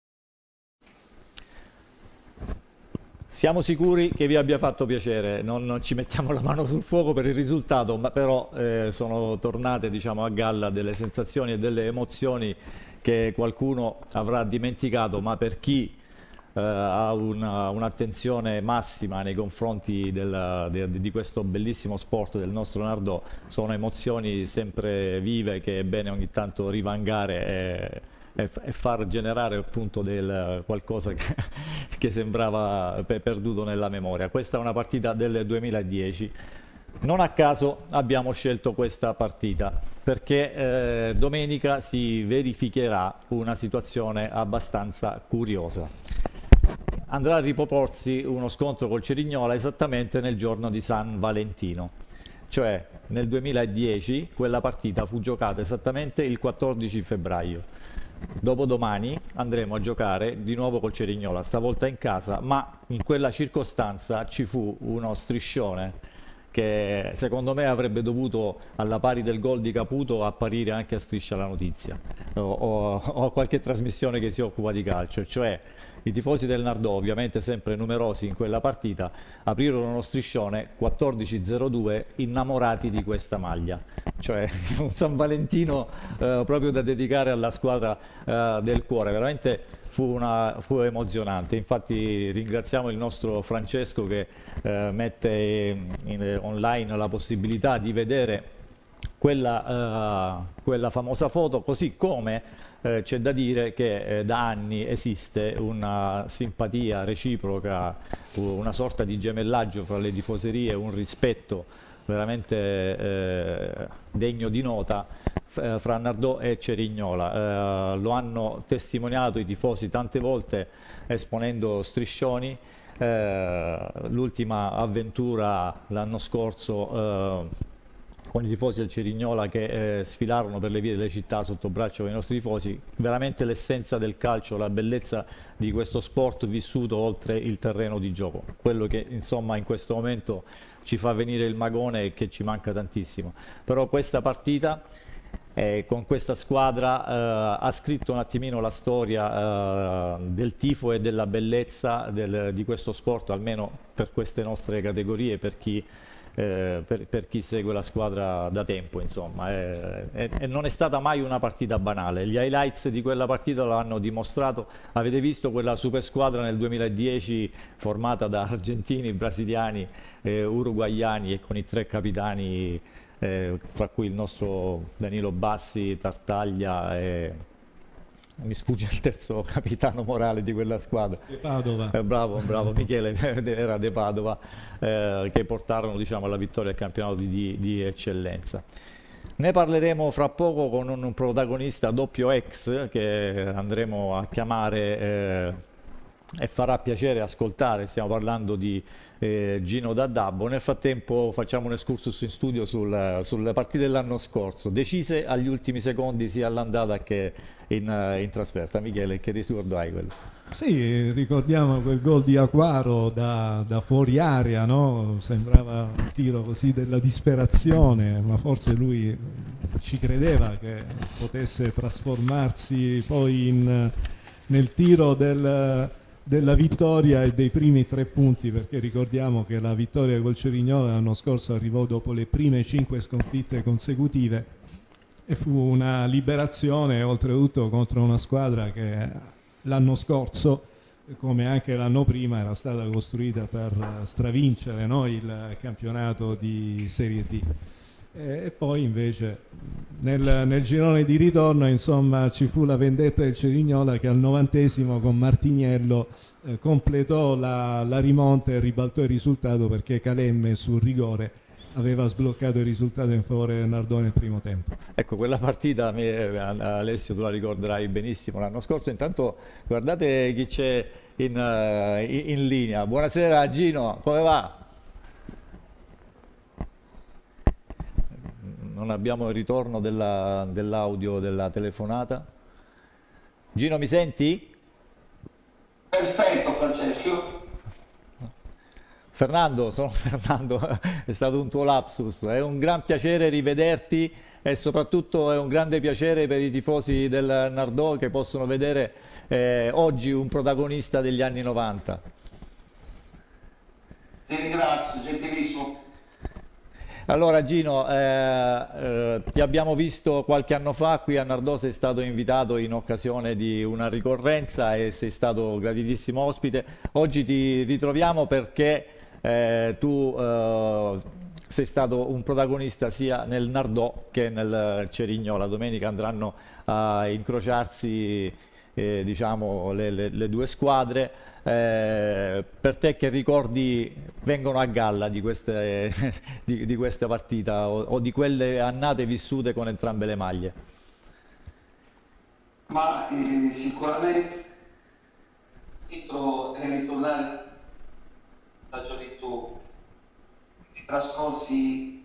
Siamo sicuri che vi abbia fatto piacere, non ci mettiamo la mano sul fuoco per il risultato, ma però sono tornate, diciamo, a galla delle sensazioni e delle emozioni che qualcuno avrà dimenticato, ma per chi ha un'attenzione massima nei confronti di questo bellissimo sport del nostro Nardò, sono emozioni sempre vive che è bene ogni tanto rivangare e far generare appunto qualcosa che sembrava perduto nella memoria. Questa è una partita del 2010. Non a caso abbiamo scelto questa partita perché domenica si verificherà una situazione abbastanza curiosa. Andrà a riproporsi uno scontro col Cerignola esattamente nel giorno di San Valentino, cioè nel 2010 quella partita fu giocata esattamente il 14 febbraio. Dopodomani andremo a giocare di nuovo col Cerignola, stavolta in casa, ma in quella circostanza ci fu uno striscione che secondo me avrebbe dovuto, alla pari del gol di Caputo, apparire anche a Striscia la Notizia o a qualche trasmissione che si occupa di calcio, cioè i tifosi del Nardò, ovviamente sempre numerosi in quella partita, aprirono uno striscione 14-02 innamorati di questa maglia, cioè un San Valentino proprio da dedicare alla squadra del cuore. Veramente fu emozionante. Infatti ringraziamo il nostro Francesco che mette online la possibilità di vedere quella famosa foto, così come c'è da dire che da anni esiste una simpatia reciproca, una sorta di gemellaggio fra le tifoserie, un rispetto veramente degno di nota fra Nardò e Cerignola. Lo hanno testimoniato i tifosi tante volte esponendo striscioni. L'ultima avventura l'anno scorso con i tifosi del Cerignola che sfilarono per le vie delle città sotto braccio dei nostri tifosi, veramente l'essenza del calcio, la bellezza di questo sport vissuto oltre il terreno di gioco, quello che insomma in questo momento ci fa venire il magone e che ci manca tantissimo. Però questa partita con questa squadra ha scritto un attimino la storia del tifo e della bellezza di questo sport, almeno per queste nostre categorie, per chi segue la squadra da tempo, insomma. E non è stata mai una partita banale. Gli highlights di quella partita lo hanno dimostrato. Avete visto quella super squadra nel 2010 formata da argentini, brasiliani, uruguaiani e con i 3 capitani, fra cui il nostro Danilo Bassi, Tartaglia e mi sfugge il terzo capitano morale di quella squadra. De Padova. Bravo Michele, era De Padova, che portarono, diciamo, alla vittoria al campionato di eccellenza. Ne parleremo fra poco con un protagonista doppio ex che andremo a chiamare e farà piacere ascoltare. Stiamo parlando di Gino D'Addabbo. Nel frattempo facciamo un excursus in studio sulle partite dell'anno scorso, decise agli ultimi secondi sia all'andata che in trasferta. Michele, che ricordo hai quello? Sì, ricordiamo quel gol di Aquaro da fuori area, no? Sembrava un tiro così della disperazione, ma forse lui ci credeva che potesse trasformarsi poi nel tiro della vittoria e dei primi 3 punti, perché ricordiamo che la vittoria col Cerignola l'anno scorso arrivò dopo le prime 5 sconfitte consecutive e fu una liberazione, oltretutto contro una squadra che l'anno scorso, come anche l'anno prima, era stata costruita per stravincere, no, il campionato di Serie D. E poi invece nel girone di ritorno, insomma, ci fu la vendetta del Cerignola che al 90° con Martiniello completò la rimonta e ribaltò il risultato, perché Calemme sul rigore aveva sbloccato il risultato in favore del Nardò nel primo tempo. Ecco, quella partita, Alessio, tu la ricorderai benissimo l'anno scorso. Intanto guardate chi c'è in linea. Buonasera Gino, come va? Non abbiamo il ritorno dell'audio della telefonata. Gino, mi senti? Perfetto, Francesco. Fernando, sono Fernando, è stato un tuo lapsus. È un gran piacere rivederti e soprattutto è un grande piacere per i tifosi del Nardò che possono vedere oggi un protagonista degli anni 90. Ti ringrazio, gentilissimo. Allora Gino, ti abbiamo visto qualche anno fa qui a Nardò, sei stato invitato in occasione di una ricorrenza e sei stato graditissimo ospite. Oggi ti ritroviamo perché tu sei stato un protagonista sia nel Nardò che nel Cerignola. Domenica andranno a incrociarsi diciamo, le 2 squadre. Per te che ricordi vengono a galla di questa partita o di quelle annate vissute con entrambe le maglie? Ma sicuramente ritornare la gioventù, i trascorsi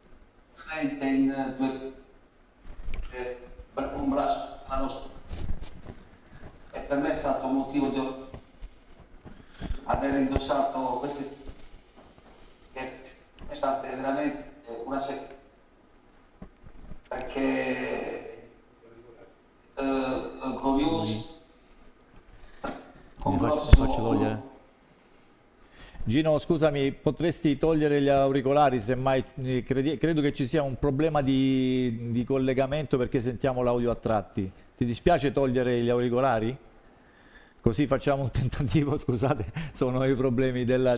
in 2 per un braccio l'anno scorso, e per me è stato un motivo di aver indossato queste, che è stata veramente una seconda, perché gloriosi con faccio togliere. Gino, scusami, potresti togliere gli auricolari, semmai credo che ci sia un problema di collegamento perché sentiamo l'audio a tratti. Ti dispiace togliere gli auricolari? Così facciamo un tentativo, scusate, sono i problemi della...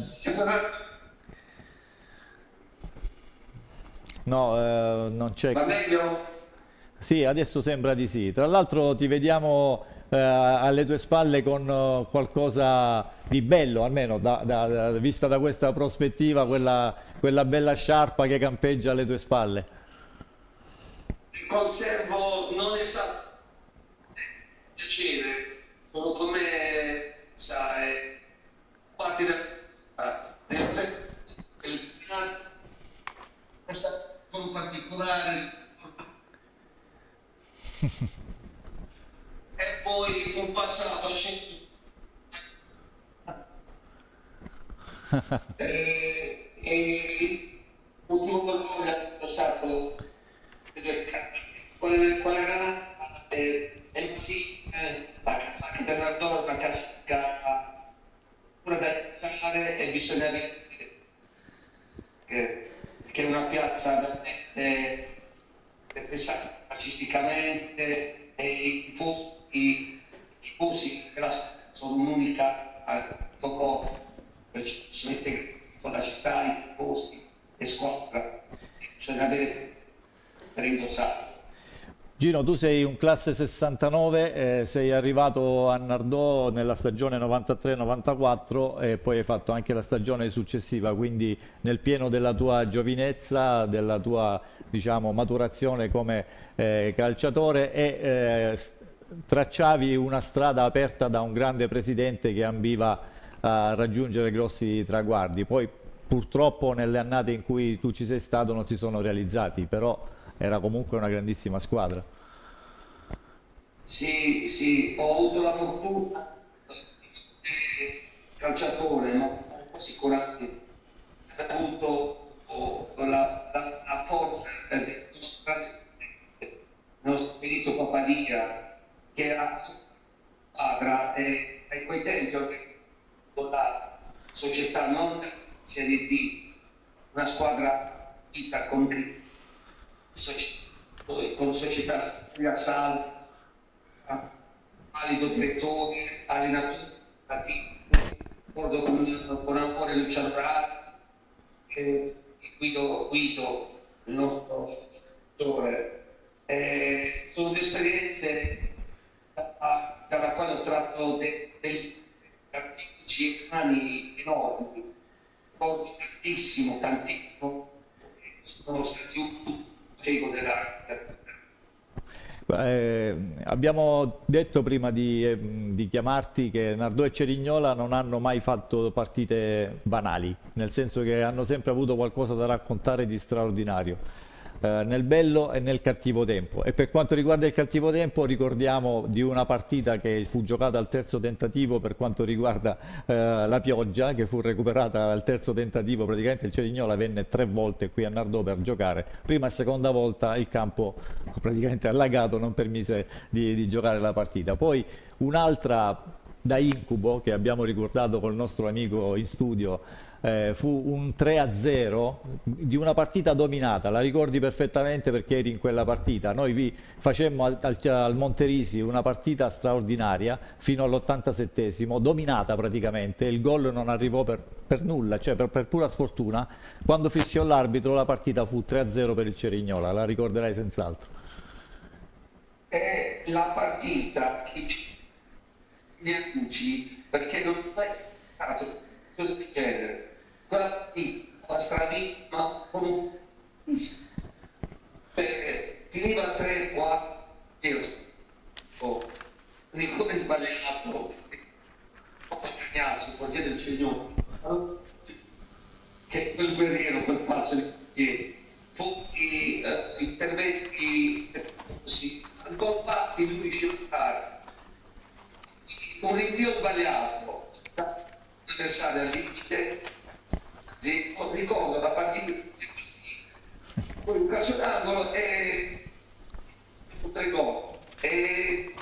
No, non c'è... Va meglio? Sì, adesso sembra di sì. Tra l'altro ti vediamo alle tue spalle con qualcosa di bello, almeno vista da questa prospettiva, quella bella sciarpa che campeggia alle tue spalle. Il conservo non è stato piacere. Come sai, parti questa con particolare e poi un passato e il motivo per cui ho passato del qual era MC, la casacca del Nardò, una casacca pure da pensare, e bisogna vedere che è una piazza veramente pensata artisticamente, e i tifosi della sono un'unica con la città, i tifosi e squadra, bisogna avere per indossare. Gino, tu sei un classe 69, sei arrivato a Nardò nella stagione 93-94 e poi hai fatto anche la stagione successiva, quindi nel pieno della tua giovinezza, della tua, diciamo, maturazione come calciatore, e tracciavi una strada aperta da un grande presidente che ambiva a raggiungere grossi traguardi. Poi purtroppo nelle annate in cui tu ci sei stato non si sono realizzati, però era comunque una grandissima squadra. Sì, sì, ho avuto la fortuna calciatore, ma sicuramente ho avuto la forza del nostro spirito Papadia, che era squadra, e a quei tempi ho detto la società non Serie D, una squadra vita con società salva, valido direttore, allenatore, ricordo con amore Luciano Rari, che guido il nostro direttore. Sono delle esperienze dalla quale ho tratto degli artistici anni enormi, ricordo tantissimo, sono stati un prego della. Abbiamo detto prima di chiamarti che Nardò e Cerignola non hanno mai fatto partite banali, nel senso che hanno sempre avuto qualcosa da raccontare di straordinario, nel bello e nel cattivo tempo. E per quanto riguarda il cattivo tempo, ricordiamo di una partita che fu giocata al terzo tentativo per quanto riguarda la pioggia, che fu recuperata al terzo tentativo. Praticamente il Cerignola venne 3 volte qui a Nardò per giocare, prima e seconda volta il campo praticamente allagato non permise di giocare la partita. Poi un'altra da incubo che abbiamo ricordato col nostro amico in studio, fu un 3-0 di una partita dominata. La ricordi perfettamente perché eri in quella partita. Noi vi facemmo al Monterisi una partita straordinaria fino all'87esimo, dominata praticamente, il gol non arrivò per nulla, cioè per pura sfortuna. Quando fischiò l'arbitro la partita fu 3-0 per il Cerignola, la ricorderai senz'altro. È la partita che mi annuci, perché non è stato del genere. Quella partita stravita con un finiva 3-4, rigore sbagliato, Cagnazzo, il portiere del Cerignola, che quel guerriero, quel pazzo di piedi, pochi interventi così, al gol fatti lui riuscì a fare un rinvio sbagliato, l'avversario al limite, ricordo la partita poi un calcio d'angolo e 3 gol, e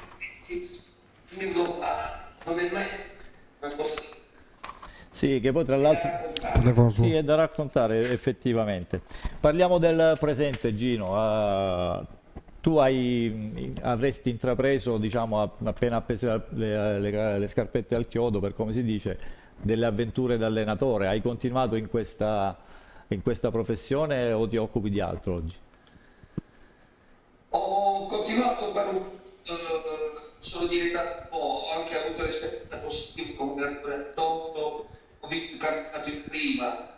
non è mai una cosa. Sì, che poi tra l'altro sì, è da raccontare effettivamente. Parliamo del presente, Gino. Tu avresti intrapreso, diciamo, appena appese le scarpette al chiodo, per come si dice, delle avventure da allenatore. Hai continuato in questa professione o ti occupi di altro oggi? Ho continuato sono diventato, ho anche avuto l'esperienza positiva come allenatore, ho vinto il campionato in prima,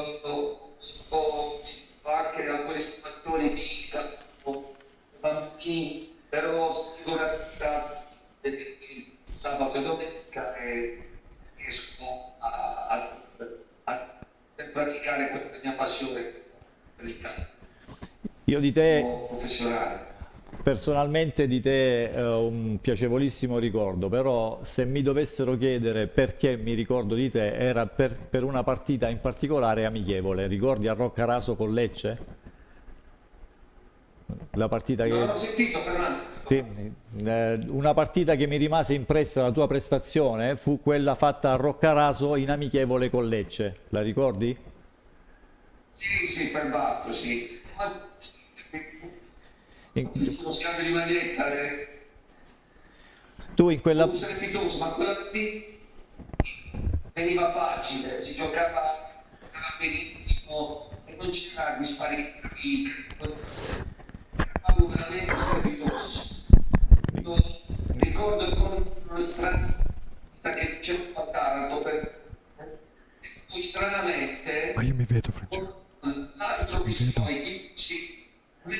ho anche alcune situazioni di bambini, però sicuramente sabato e domenica riesco a praticare questa mia passione per il calcio. Io di te, professionale. Personalmente di te un piacevolissimo ricordo, però se mi dovessero chiedere perché mi ricordo di te era per una partita in particolare amichevole. Ricordi a Roccaraso con Lecce? La partita che... Non ho sentito, Fernando. Sì, una partita che mi rimase impressa la tua prestazione fu quella fatta a Roccaraso in amichevole con Lecce, la ricordi? Sì, per Bacco, sì. Sullo scambio di maglietta, tu in quella... strepitoso, ma quella lì veniva facile, si giocava benissimo e non c'era disparità, eravamo veramente strepitosi. Ricordo con una strana che c'era a Taranto, e poi stranamente Ma io mi vedo, Francesco. l'altro che si poi mi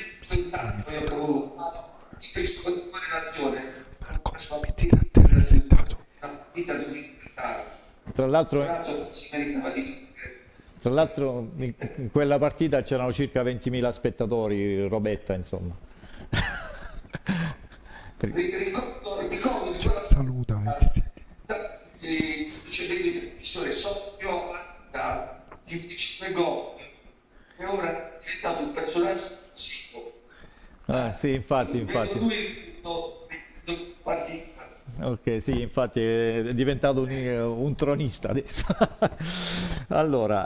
fece una relazione. Marco, mettiti a terra settato. Tra l'altro in quella partita c'erano circa 20.000 spettatori, robetta insomma. Ricordo di quella Saluta ricevevi il professore socio di 5 gol e ora è diventato un personaggio simbolo. Sì, infatti. Ok, sì, infatti è diventato un tronista adesso. Allora,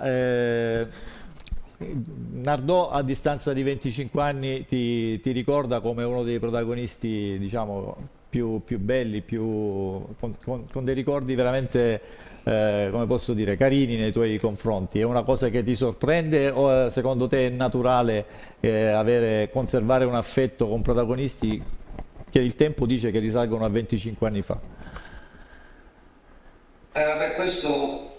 Nardò a distanza di 25 anni ti ricorda come uno dei protagonisti, diciamo, più belli, con dei ricordi veramente, come posso dire, carini nei tuoi confronti. È una cosa che ti sorprende o secondo te è naturale conservare un affetto con protagonisti che il tempo dice che risalgono a 25 anni fa? Vabbè, questo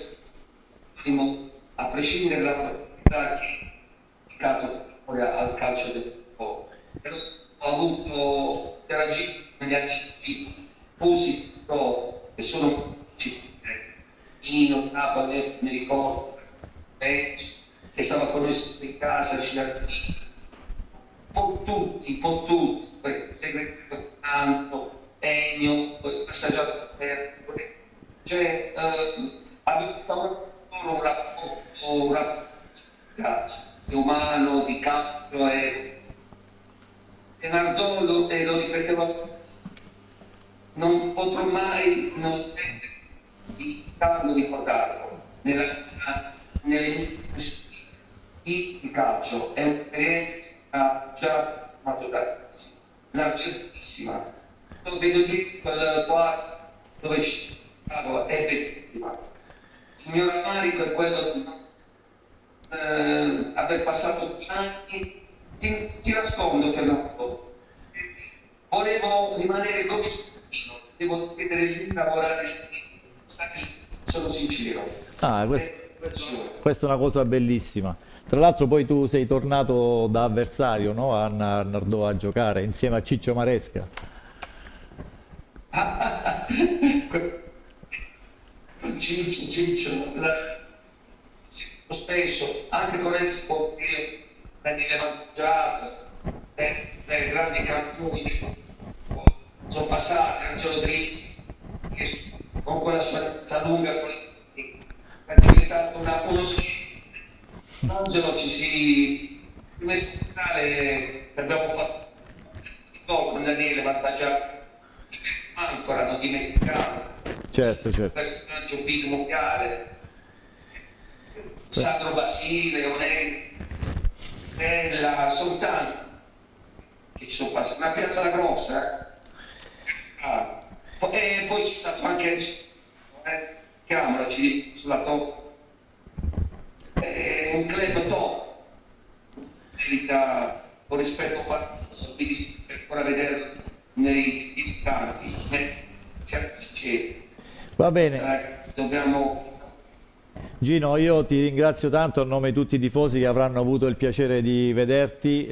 a prescindere dalla possibilità che al calcio del gioco, però ho avuto interagito con gli amici positivi che sono Nino, Napoli, mi ricordo, che stava con noi in casa, un po' tutti, segreto tanto, Ennio, assaggiato per cioè abbiamo un rapporto umano, di campo e Nardò lo ripetevo, non potrò mai non smettere di ricordarlo nelle mie di calcio, è un'esperienza già maturato, larghissima. Lo vedo lì quel quarto dove stavo, è bellissima. Il mio rammarico è quello di aver passato anni, ti nascondo Fernando, volevo rimanere come cittadino, devo chiedere di lavorare lì, sono sincero. Questa è una cosa bellissima. Tra l'altro poi tu sei tornato da avversario, no? A Nardò a giocare insieme a Ciccio Maresca. Con Ciccio, spesso, anche con Enzo Pompeo, Daniele Mangiato, grandi campioni, sono passati, Angelo Dritti, con quella sua lunga, è diventato uno schifo. Angelo prima settimane abbiamo fatto il gol con Daniele, vantaggiato ancora, non dimentichiamo. Certo. Personaggio big mondiale, Sandro Basile, Bella, sono tanti che ci sono passati, una piazza grossa. E poi c'è stato anche chiamalo, sulla top. È un club top, merita con rispetto mi dispiace ancora vederlo nei dilettanti, siamo sinceri. Va bene. Dobbiamo... Gino, io ti ringrazio tanto a nome di tutti i tifosi che avranno avuto il piacere di vederti,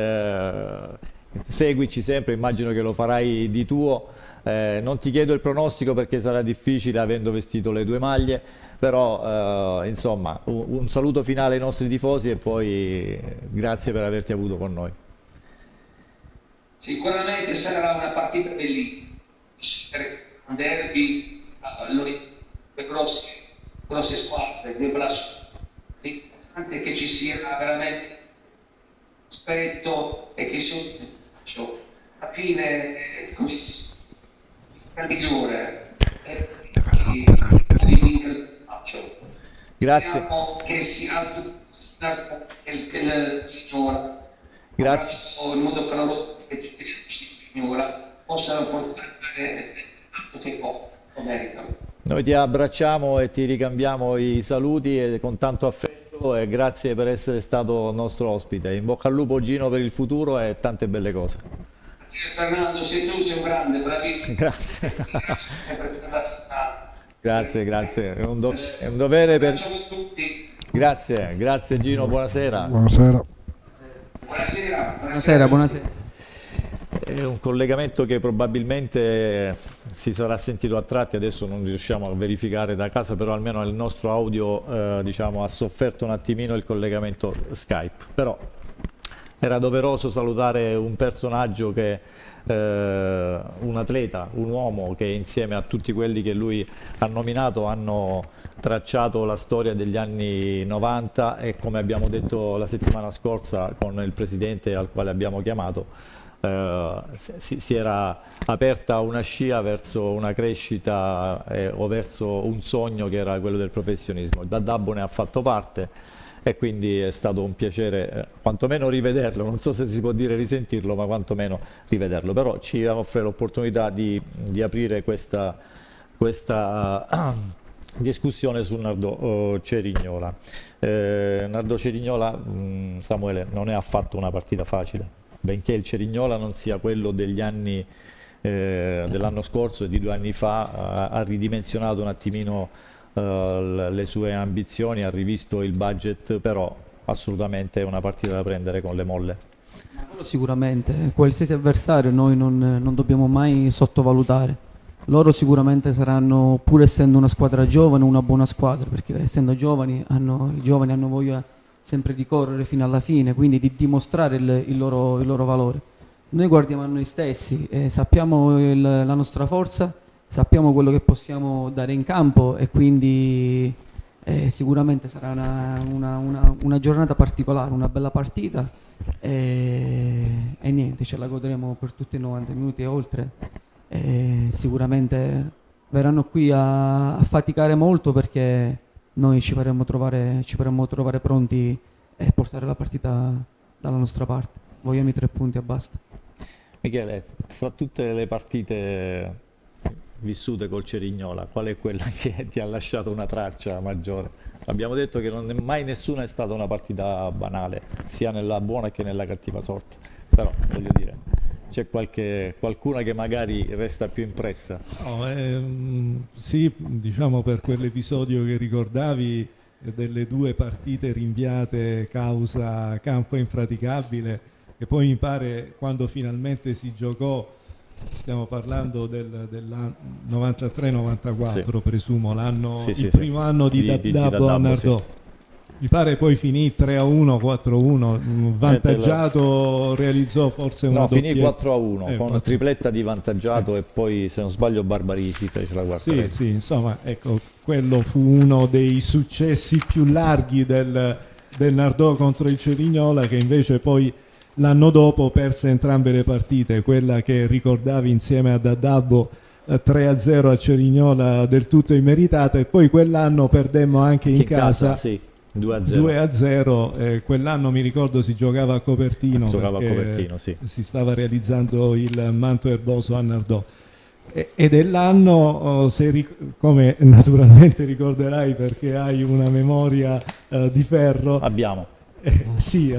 seguici sempre, immagino che lo farai di tuo. Non ti chiedo il pronostico perché sarà difficile avendo vestito le due maglie, però insomma un saluto finale ai nostri tifosi e poi grazie per averti avuto con noi. Sicuramente sarà una partita bellissima, un derby, le grosse squadre, l'importante è che ci sia veramente rispetto e che sono alla fine come si il migliore è il calcio. Grazie. Speriamo che sia il signora, in modo caloroso che tutti gli amici di signora possano portare che meritano. Noi ti abbracciamo e ti ricambiamo i saluti con tanto affetto e grazie per essere stato nostro ospite. In bocca al lupo Gino per il futuro e tante belle cose. Fernando, sei un grande, bravissimo. Grazie. Grazie, è un dovere per... Grazie Gino, buonasera. Buonasera. Buonasera. È un collegamento che probabilmente si sarà sentito a tratti, adesso non riusciamo a verificare da casa, però almeno il nostro audio diciamo, ha sofferto un attimino il collegamento Skype. Però era doveroso salutare un personaggio che un atleta, un uomo che insieme a tutti quelli che lui ha nominato hanno tracciato la storia degli anni 90 e come abbiamo detto la settimana scorsa con il presidente al quale abbiamo chiamato si era aperta una scia verso una crescita o verso un sogno che era quello del professionismo. Da Dabbo ne ha fatto parte e quindi è stato un piacere quantomeno rivederlo, non so se si può dire risentirlo, ma quantomeno rivederlo, però ci offre l'opportunità di aprire questa discussione su Nardò Cerignola. Nardò Cerignola, Samuele, non è affatto una partita facile, benché il Cerignola non sia quello degli anni dell'anno scorso e di 2 anni fa, ha ridimensionato un attimino le sue ambizioni, ha rivisto il budget, però assolutamente è una partita da prendere con le molle. Sicuramente, qualsiasi avversario noi non dobbiamo mai sottovalutare. Loro sicuramente saranno, pur essendo una squadra giovane, una buona squadra, perché essendo giovani, i giovani hanno voglia sempre di correre fino alla fine, quindi di dimostrare il loro valore. Noi guardiamo a noi stessi, sappiamo la nostra forza, sappiamo quello che possiamo dare in campo e quindi sicuramente sarà una giornata particolare, una bella partita e niente, ce la godremo per tutti i 90 minuti e oltre. Sicuramente verranno qui a faticare molto perché noi ci faremo trovare pronti e portare la partita dalla nostra parte. Vogliamo i 3 punti e basta. Michele, fra tutte le partite vissute col Cerignola, qual è quella che ti ha lasciato una traccia maggiore? Abbiamo detto che mai nessuna è stata una partita banale, sia nella buona che nella cattiva sorte, però voglio dire, c'è qualcuna che magari resta più impressa? Sì, diciamo per quell'episodio che ricordavi delle 2 partite rinviate causa campo impraticabile, che poi mi pare quando finalmente si giocò, stiamo parlando del 93-94, sì. Presumo, primo anno di Dabbo a Nardò. Sì. Mi pare poi finì 3-1, 4-1, Vantaggiato realizzò forse una doppia. Finì 4-1 con una tripletta di Vantaggiato e poi, se non sbaglio, Barbarisi fece la quarta. Sì, insomma, ecco, quello fu uno dei successi più larghi del Nardò contro il Cerignola, che invece poi l'anno dopo perse entrambe le partite, quella che ricordavi insieme a Dabbo 3-0 a Cerignola del tutto immeritata, e poi quell'anno perdemmo anche in casa sì, 2-0. Quell'anno mi ricordo si giocava a Copertino, sì. Si stava realizzando il manto erboso a Nardò. Ed è l'anno, come naturalmente ricorderai perché hai una memoria di ferro. Abbiamo. Sì,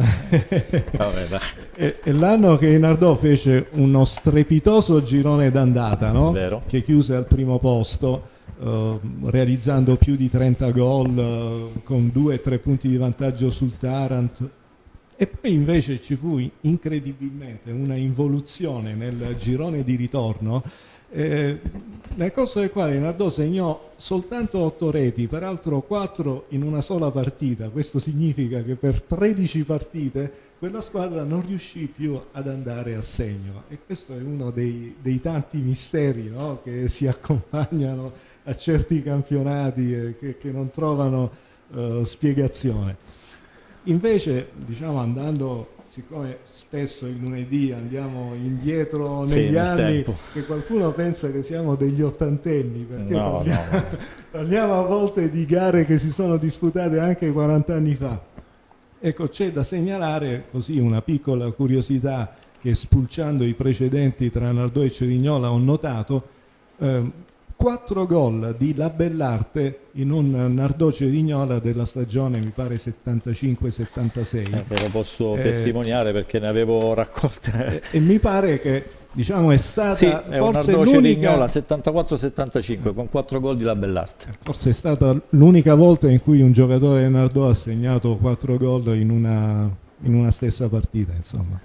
è l'anno che Nardò fece uno strepitoso girone d'andata, no? Che chiuse al primo posto, realizzando più di 30 gol, con 2-3 punti di vantaggio sul Taranto. E poi invece ci fu incredibilmente una involuzione nel girone di ritorno, nel corso del quale Nardò segnò soltanto 8 reti, peraltro 4 in una sola partita. Questo significa che per 13 partite quella squadra non riuscì più ad andare a segno, e questo è uno dei tanti misteri, no? Che si accompagnano a certi campionati e che non trovano spiegazione. Invece, diciamo, andando siccome spesso il lunedì andiamo indietro negli anni, che qualcuno pensa che siamo degli ottantenni, perché parliamo a volte di gare che si sono disputate anche 40 anni fa. Ecco, c'è da segnalare così una piccola curiosità che spulciando i precedenti tra Nardò e Cerignola ho notato. 4 gol di Labellarte in un Nardò Cerignola della stagione mi pare 75-76. Te lo posso testimoniare perché ne avevo raccolte. E mi pare che diciamo è stata forse un l'unica 74-75 con 4 gol di Labellarte. Forse è stata l'unica volta in cui un giocatore del Nardò ha segnato 4 gol in una stessa partita, insomma.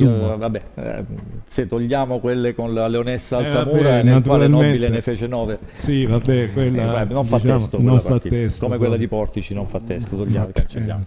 Se togliamo quelle con la Leonessa Altamura, nel quale Nobile ne fece 9. Sì, vabbè, quella non fa diciamo, testo, non fa testo, come quella di Portici non fa testo, togliamo, cancelliamo.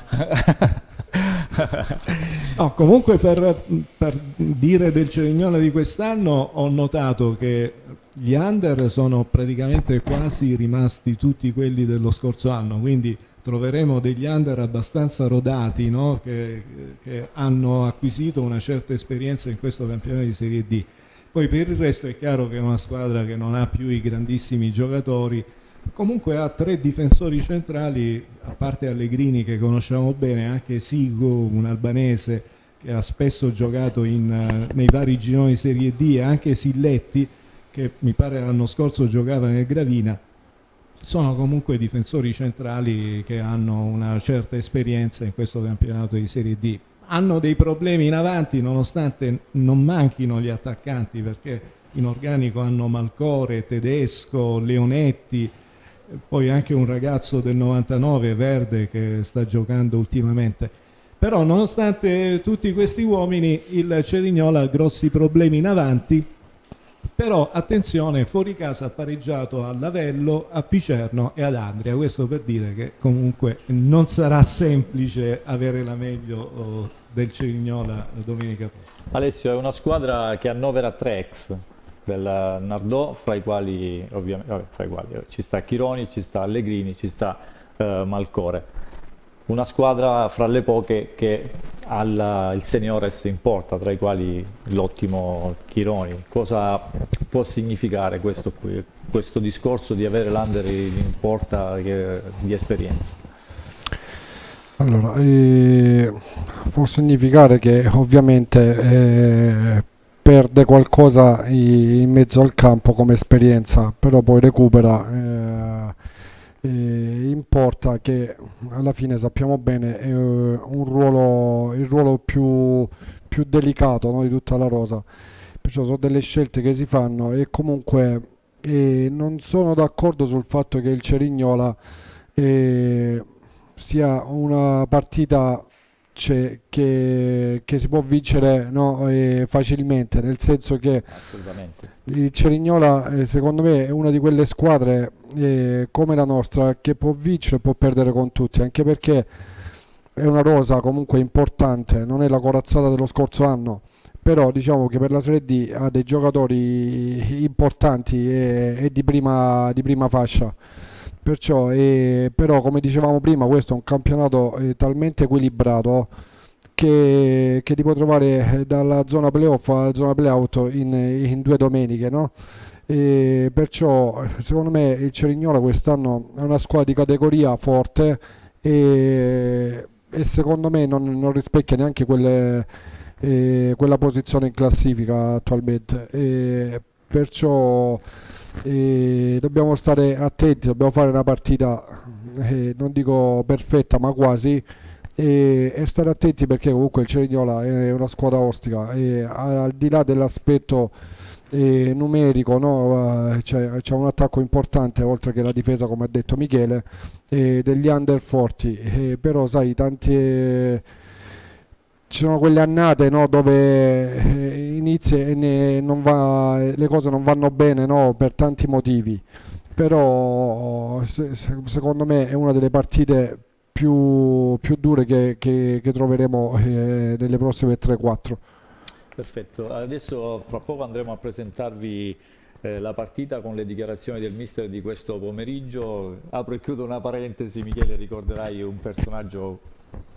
No, comunque per dire del Cerignola di quest'anno ho notato che gli under sono praticamente quasi rimasti tutti quelli dello scorso anno, quindi troveremo degli under abbastanza rodati, no? che hanno acquisito una certa esperienza in questo campionato di Serie D. Poi per il resto è chiaro che è una squadra che non ha più i grandissimi giocatori, comunque ha 3 difensori centrali, a parte Allegrini che conosciamo bene, anche Sigo, un albanese che ha spesso giocato nei vari gironi di Serie D, e anche Silletti che mi pare l'anno scorso giocava nel Gravina. Sono comunque difensori centrali che hanno una certa esperienza in questo campionato di Serie D. Hanno dei problemi in avanti nonostante non manchino gli attaccanti, perché in organico hanno Malcore, Tedesco, Leonetti, poi anche un ragazzo del 99, Verde, che sta giocando ultimamente. Però nonostante tutti questi uomini il Cerignola ha grossi problemi in avanti. Però attenzione, fuori casa ha pareggiato a Lavello, a Picerno e ad Andria, questo per dire che comunque non sarà semplice avere la meglio del Cerignola domenica prossima. Alessio, è una squadra che annovera 3 ex del Nardò, fra i quali ci sta Chironi, ci sta Allegrini, ci sta Malcore. Una squadra fra le poche che ha il seniores in porta, tra i quali l'ottimo Chironi. Cosa può significare questo discorso di avere l'under in porta di esperienza? Allora, può significare che ovviamente perde qualcosa in mezzo al campo come esperienza, però poi recupera in porta, che alla fine sappiamo bene è il ruolo più delicato, no, di tutta la rosa. Perciò sono delle scelte che si fanno, e comunque non sono d'accordo sul fatto che il Cerignola sia una partita che si può vincere, no, facilmente, nel senso che il Cerignola secondo me è una di quelle squadre come la nostra che può vincere e può perdere con tutti, anche perché è una rosa comunque importante, non è la corazzata dello scorso anno, però diciamo che per la Serie D ha dei giocatori importanti e di prima fascia. Perciò, però come dicevamo prima, questo è un campionato talmente equilibrato che ti può trovare dalla zona playoff alla zona playout in 2 domeniche, no? E perciò secondo me il Cerignola quest'anno è una squadra di categoria forte, e secondo me non rispecchia neanche quella posizione in classifica attualmente, perciò dobbiamo stare attenti, dobbiamo fare una partita non dico perfetta ma quasi, e stare attenti, perché comunque il Cerignola è una squadra ostica, e al di là dell'aspetto numerico, no, c'è un attacco importante, oltre che la difesa come ha detto Michele, degli under forti, però sai, ci sono quelle annate, no, dove inizia e le cose non vanno bene, no, per tanti motivi, però secondo me è una delle partite più dure che troveremo nelle prossime 3-4. Perfetto, adesso fra poco andremo a presentarvi la partita con le dichiarazioni del mister di questo pomeriggio. Apro e chiudo una parentesi, Michele, ricorderai un personaggio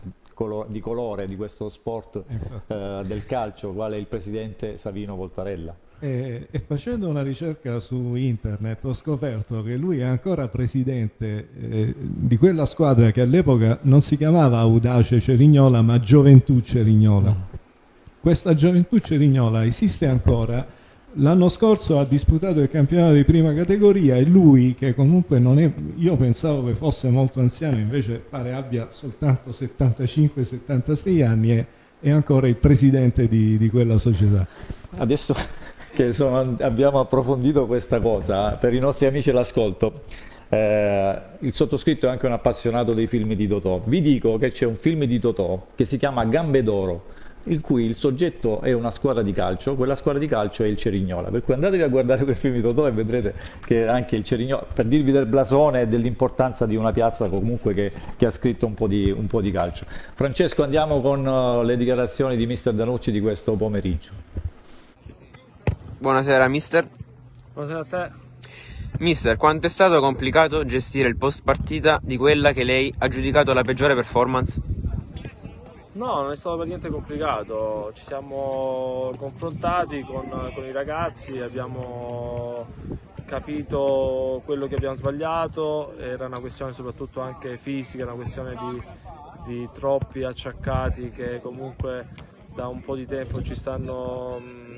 di colore di questo sport del calcio, quale il presidente Savino Voltarella. E facendo una ricerca su internet ho scoperto che lui è ancora presidente di quella squadra che all'epoca non si chiamava Audace Cerignola ma Gioventù Cerignola. Questa Gioventù Cerignola esiste ancora. L'anno scorso ha disputato il campionato di prima categoria e lui, che comunque non è, io pensavo che fosse molto anziano, invece pare abbia soltanto 75-76 anni, è ancora il presidente di quella società. Adesso che abbiamo approfondito questa cosa, per i nostri amici all'ascolto, il sottoscritto è anche un appassionato dei film di Totò. Vi dico che c'è un film di Totò che si chiama Gambe d'Oro, in cui il soggetto è una squadra di calcio, quella squadra di calcio è il Cerignola, per cui andatevi a guardare quel film di Totò e vedrete che anche il Cerignola, per dirvi del blasone e dell'importanza di una piazza comunque che ha scritto un po' di calcio. Francesco, andiamo con le dichiarazioni di mister Danucci di questo pomeriggio. Buonasera mister. Buonasera a te. Mister, quanto è stato complicato gestire il post partita di quella che lei ha giudicato la peggiore performance? No, non è stato per niente complicato, ci siamo confrontati con i ragazzi, abbiamo capito quello che abbiamo sbagliato, era una questione soprattutto anche fisica, una questione di troppi acciaccati che comunque da un po' di tempo ci stanno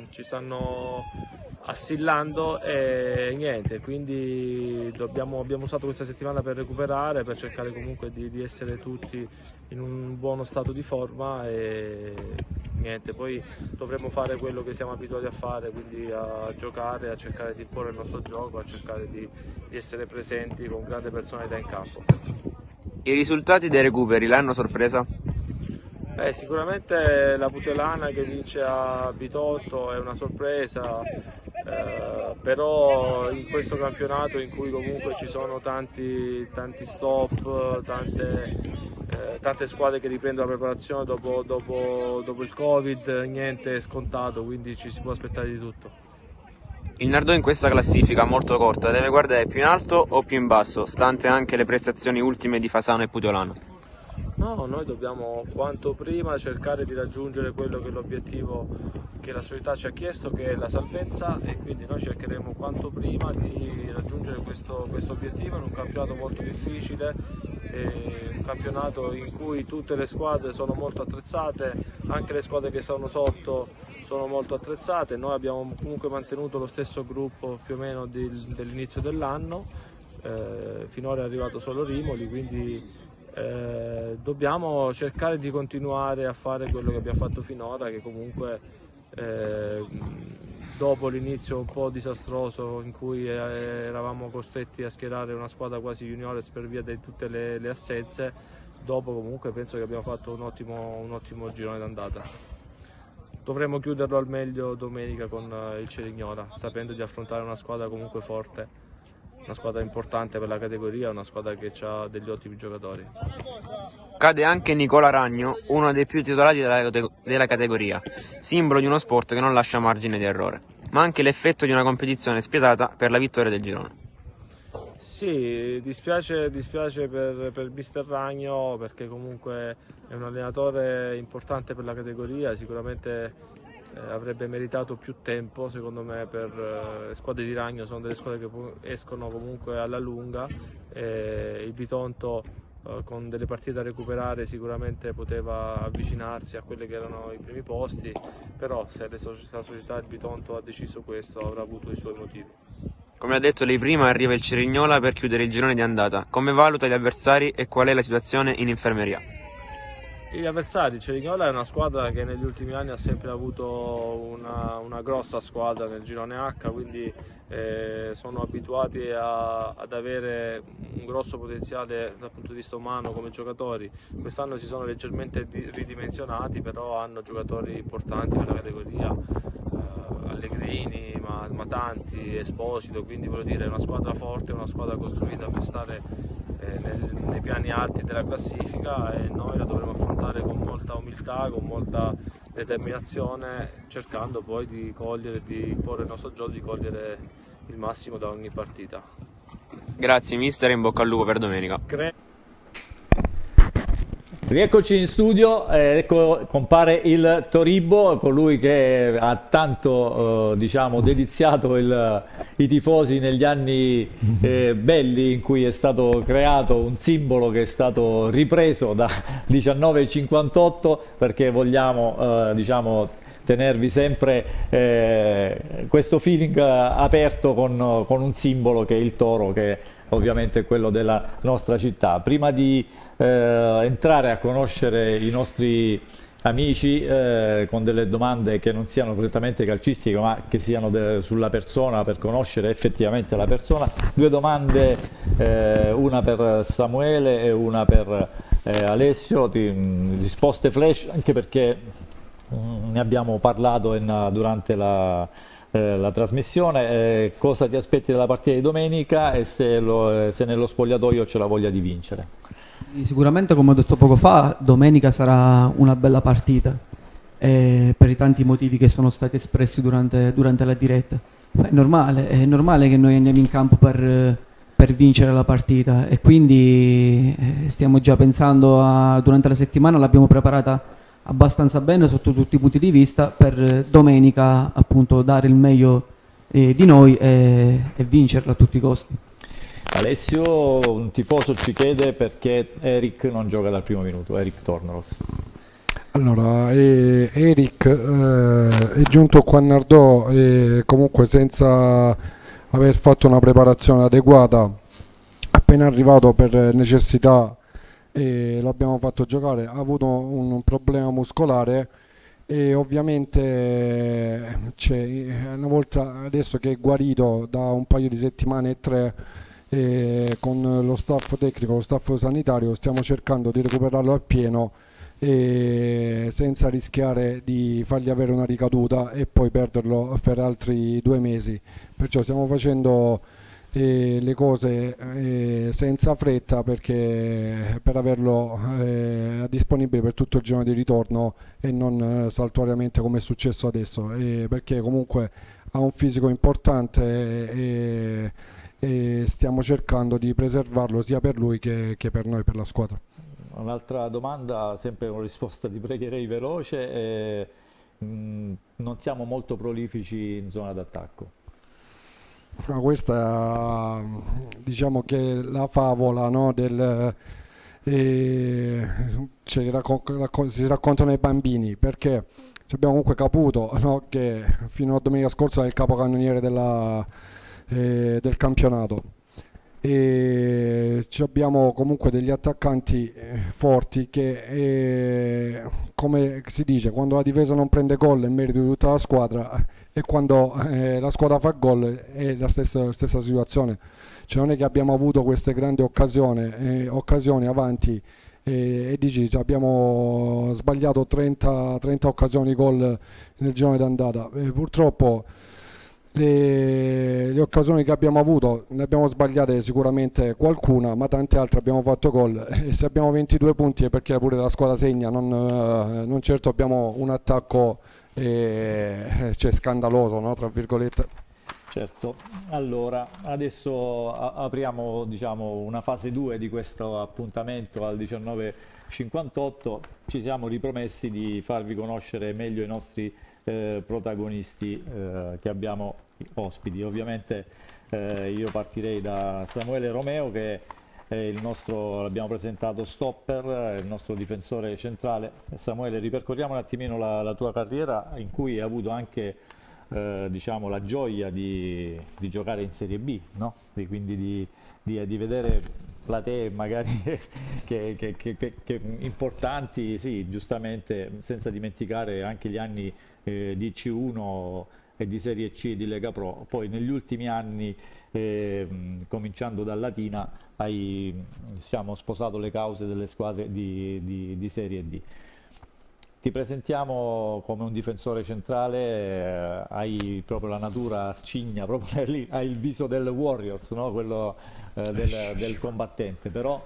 assillando e niente, quindi abbiamo usato questa settimana per recuperare, per cercare comunque di essere tutti in un buono stato di forma e niente, poi dovremo fare quello che siamo abituati a fare, quindi a giocare, a cercare di imporre il nostro gioco, a cercare di essere presenti con grande personalità in campo. I risultati dei recuperi l'hanno sorpresa? Sicuramente la Putelana che vince a Bitotto è una sorpresa, però in questo campionato in cui comunque ci sono tanti stop, tante squadre che riprendono la preparazione dopo il Covid, niente è scontato, quindi ci si può aspettare di tutto. Il Nardò in questa classifica molto corta deve guardare più in alto o più in basso, stante anche le prestazioni ultime di Fasano e Puteolano? No, noi dobbiamo quanto prima cercare di raggiungere quello che è l'obiettivo che la società ci ha chiesto, che è la salvezza, e quindi noi cercheremo quanto prima di raggiungere questo obiettivo in un campionato molto difficile, un campionato in cui tutte le squadre sono molto attrezzate, anche le squadre che stanno sotto sono molto attrezzate. Noi abbiamo comunque mantenuto lo stesso gruppo più o meno dell'inizio dell'anno, finora è arrivato solo Rimoli, quindi dobbiamo cercare di continuare a fare quello che abbiamo fatto finora, che comunque dopo l'inizio un po' disastroso in cui eravamo costretti a schierare una squadra quasi juniores per via di tutte le assenze, dopo comunque penso che abbiamo fatto un ottimo girone d'andata. Dovremo chiuderlo al meglio domenica con il Cerignola, sapendo di affrontare una squadra comunque forte, una squadra importante per la categoria, una squadra che ha degli ottimi giocatori. Cade anche Nicola Ragno, uno dei più titolati della categoria, simbolo di uno sport che non lascia margine di errore, ma anche l'effetto di una competizione spietata per la vittoria del girone. Sì, dispiace per mister Ragno, perché comunque è un allenatore importante per la categoria, sicuramente avrebbe meritato più tempo secondo me. Per le squadre di Ragno sono delle squadre che escono comunque alla lunga, il Bitonto con delle partite da recuperare sicuramente poteva avvicinarsi a quelli che erano i primi posti, però se la società del Bitonto ha deciso questo avrà avuto i suoi motivi. Come ha detto lei prima, arriva il Cerignola per chiudere il girone di andata. Come valuta gli avversari e qual è la situazione in infermeria? Gli avversari, Cerignola è una squadra che negli ultimi anni ha sempre avuto una grossa squadra nel girone H, quindi sono abituati ad avere un grosso potenziale dal punto di vista umano come giocatori. Quest'anno si sono leggermente ridimensionati, però hanno giocatori importanti per la categoria, Allegrini, ma tanti, Esposito, quindi voglio dire è una squadra forte, una squadra costruita per stare nei piani alti della classifica, e noi la dovremo affrontare con molta umiltà, con molta determinazione, cercando poi di cogliere, di porre il nostro gioco, di cogliere il massimo da ogni partita. Grazie mister e in bocca al lupo per domenica. Rieccoci in studio, ecco compare il Toribbo, colui che ha tanto diciamo, deliziato i tifosi negli anni belli in cui è stato creato un simbolo che è stato ripreso da 1958, perché vogliamo diciamo, tenervi sempre questo feeling aperto con un simbolo che è il toro, che ovviamente è quello della nostra città. Prima di entrare a conoscere i nostri amici con delle domande che non siano prettamente calcistiche ma che siano sulla persona, per conoscere effettivamente la persona, due domande, una per Samuele e una per Alessio, risposte flash, anche perché ne abbiamo parlato durante la trasmissione. Cosa ti aspetti dalla partita di domenica e se nello spogliatoio c'è la voglia di vincere? Sicuramente, come ho detto poco fa, domenica sarà una bella partita per i tanti motivi che sono stati espressi durante la diretta. È normale che noi andiamo in campo per vincere la partita, e quindi stiamo già pensando durante la settimana, l'abbiamo preparata abbastanza bene sotto tutti i punti di vista, per domenica appunto dare il meglio di noi e vincerla a tutti i costi. Alessio, un tifoso ci chiede perché Eric non gioca dal primo minuto, Eric Torneros. Allora, Eric è giunto qua a Nardò comunque senza aver fatto una preparazione adeguata, appena arrivato per necessità lo abbiamo fatto giocare, ha avuto un problema muscolare e ovviamente una volta adesso che è guarito da un paio di settimane e 3, con lo staff tecnico, lo staff sanitario, stiamo cercando di recuperarlo appieno senza rischiare di fargli avere una ricaduta e poi perderlo per altri 2 mesi. Perciò stiamo facendo le cose senza fretta, perché per averlo disponibile per tutto il giorno di ritorno e non saltuariamente come è successo adesso, perché comunque ha un fisico importante e stiamo cercando di preservarlo sia per lui che per noi, per la squadra. Un'altra domanda, sempre una risposta ti pregherei veloce, non siamo molto prolifici in zona d'attacco. Questa diciamo che è la favola, no, si raccontano i bambini, perché abbiamo comunque Caputo, no, che fino a domenica scorsa è il capocannoniere del campionato, e abbiamo comunque degli attaccanti forti che come si dice, quando la difesa non prende gol è merito di tutta la squadra, e quando la squadra fa gol è la stessa situazione. Cioè non è che abbiamo avuto queste grandi occasioni avanti e dici abbiamo sbagliato 30 occasioni di gol nel girone d'andata. Purtroppo le occasioni che abbiamo avuto ne abbiamo sbagliate sicuramente qualcuna, ma tante altre abbiamo fatto gol, e se abbiamo 22 punti è perché pure la squadra segna, non certo abbiamo un attacco scandaloso, no, tra virgolette. Certo, allora adesso apriamo diciamo, una fase 2 di questo appuntamento al 19:58. Ci siamo ripromessi di farvi conoscere meglio i nostri protagonisti che abbiamo ospiti. Ovviamente io partirei da Samuele Romeo, che è il nostro, l'abbiamo presentato, stopper, il nostro difensore centrale. Samuele, ripercorriamo un attimino la tua carriera, in cui hai avuto anche diciamo, la gioia di giocare in Serie B, no? Quindi di vedere platee magari che importanti, sì, giustamente, senza dimenticare anche gli anni di C1 e di Serie C di Lega Pro. Poi negli ultimi anni, cominciando dal Latina, siamo sposato le cause delle squadre di Serie D. Ti presentiamo come un difensore centrale, hai proprio la natura arcigna, proprio lì, hai il viso del Warriors, no? Quello del combattente, però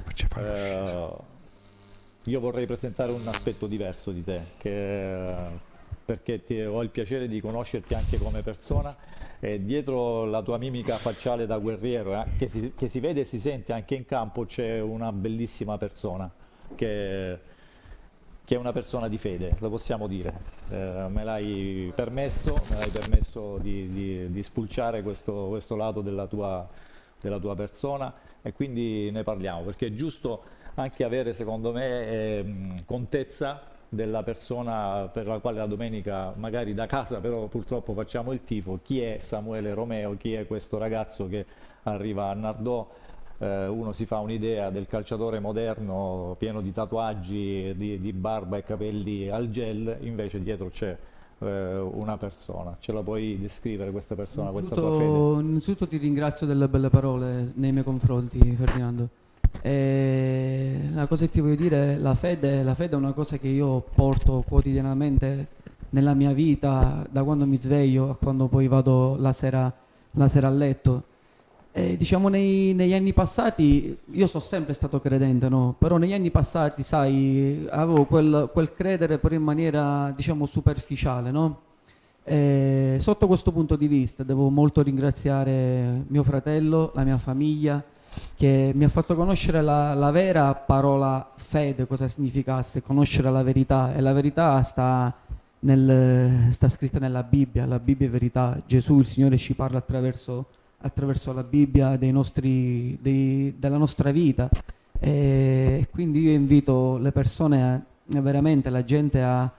io vorrei presentare un aspetto diverso di te, perché ho il piacere di conoscerti anche come persona, e dietro la tua mimica facciale da guerriero, che si vede e si sente anche in campo, c'è una bellissima persona, che è una persona di fede, lo possiamo dire. Me l'hai permesso di spulciare questo lato della tua persona, e quindi ne parliamo, perché è giusto anche avere, secondo me, contezza della persona per la quale la domenica, magari da casa, però purtroppo facciamo il tifo. Chi è Samuele Romeo? Chi è questo ragazzo che arriva a Nardò? Uno si fa un'idea del calciatore moderno pieno di tatuaggi, di barba e capelli al gel, invece dietro c'è una persona. Ce la puoi descrivere questa persona, questa tua fede? Innanzitutto ti ringrazio delle belle parole nei miei confronti, Ferdinando. La cosa che ti voglio dire, la fede è una cosa che io porto quotidianamente nella mia vita, da quando mi sveglio a quando poi vado la sera a letto. Diciamo negli anni passati io sono sempre stato credente, no? Però negli anni passati, sai, avevo quel credere però in maniera, diciamo, superficiale, no? Sotto questo punto di vista devo molto ringraziare mio fratello, la mia famiglia, che mi ha fatto conoscere la vera parola fede, cosa significasse, conoscere la verità, e la verità sta scritta nella Bibbia. La Bibbia è verità. Gesù, il Signore, ci parla attraverso la Bibbia della nostra vita, e quindi io invito le persone, veramente la gente a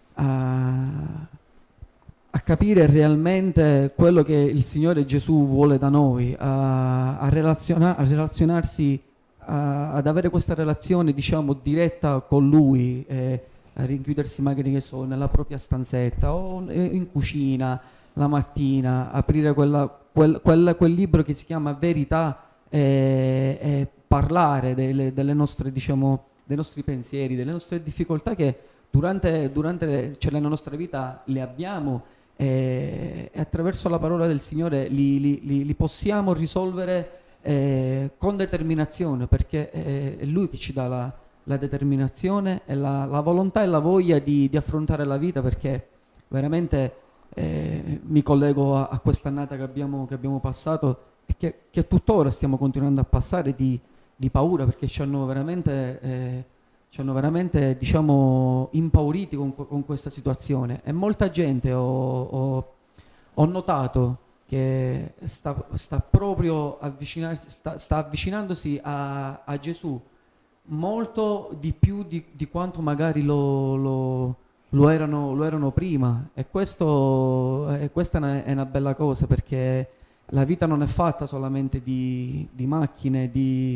capire realmente quello che il Signore Gesù vuole da noi, a relazionarsi, ad avere questa relazione, diciamo, diretta con Lui, a rinchiudersi magari, che so, nella propria stanzetta o in cucina la mattina, aprire quel libro che si chiama Verità, e parlare delle nostre, diciamo, dei nostri pensieri, delle nostre difficoltà che durante la nostra vita le abbiamo, e attraverso la parola del Signore li possiamo risolvere con determinazione, perché è Lui che ci dà la determinazione e la volontà e la voglia di affrontare la vita, perché veramente mi collego a quest'annata che abbiamo passato e che tuttora stiamo continuando a passare di paura, perché ci hanno veramente, diciamo, impauriti con questa situazione, e molta gente ho notato che sta proprio sta avvicinandosi a Gesù molto di più di quanto magari lo erano prima, e questa è una bella cosa, perché la vita non è fatta solamente di macchine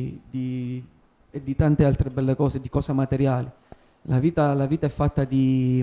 e di tante altre belle cose, di cose materiali. La vita è fatta di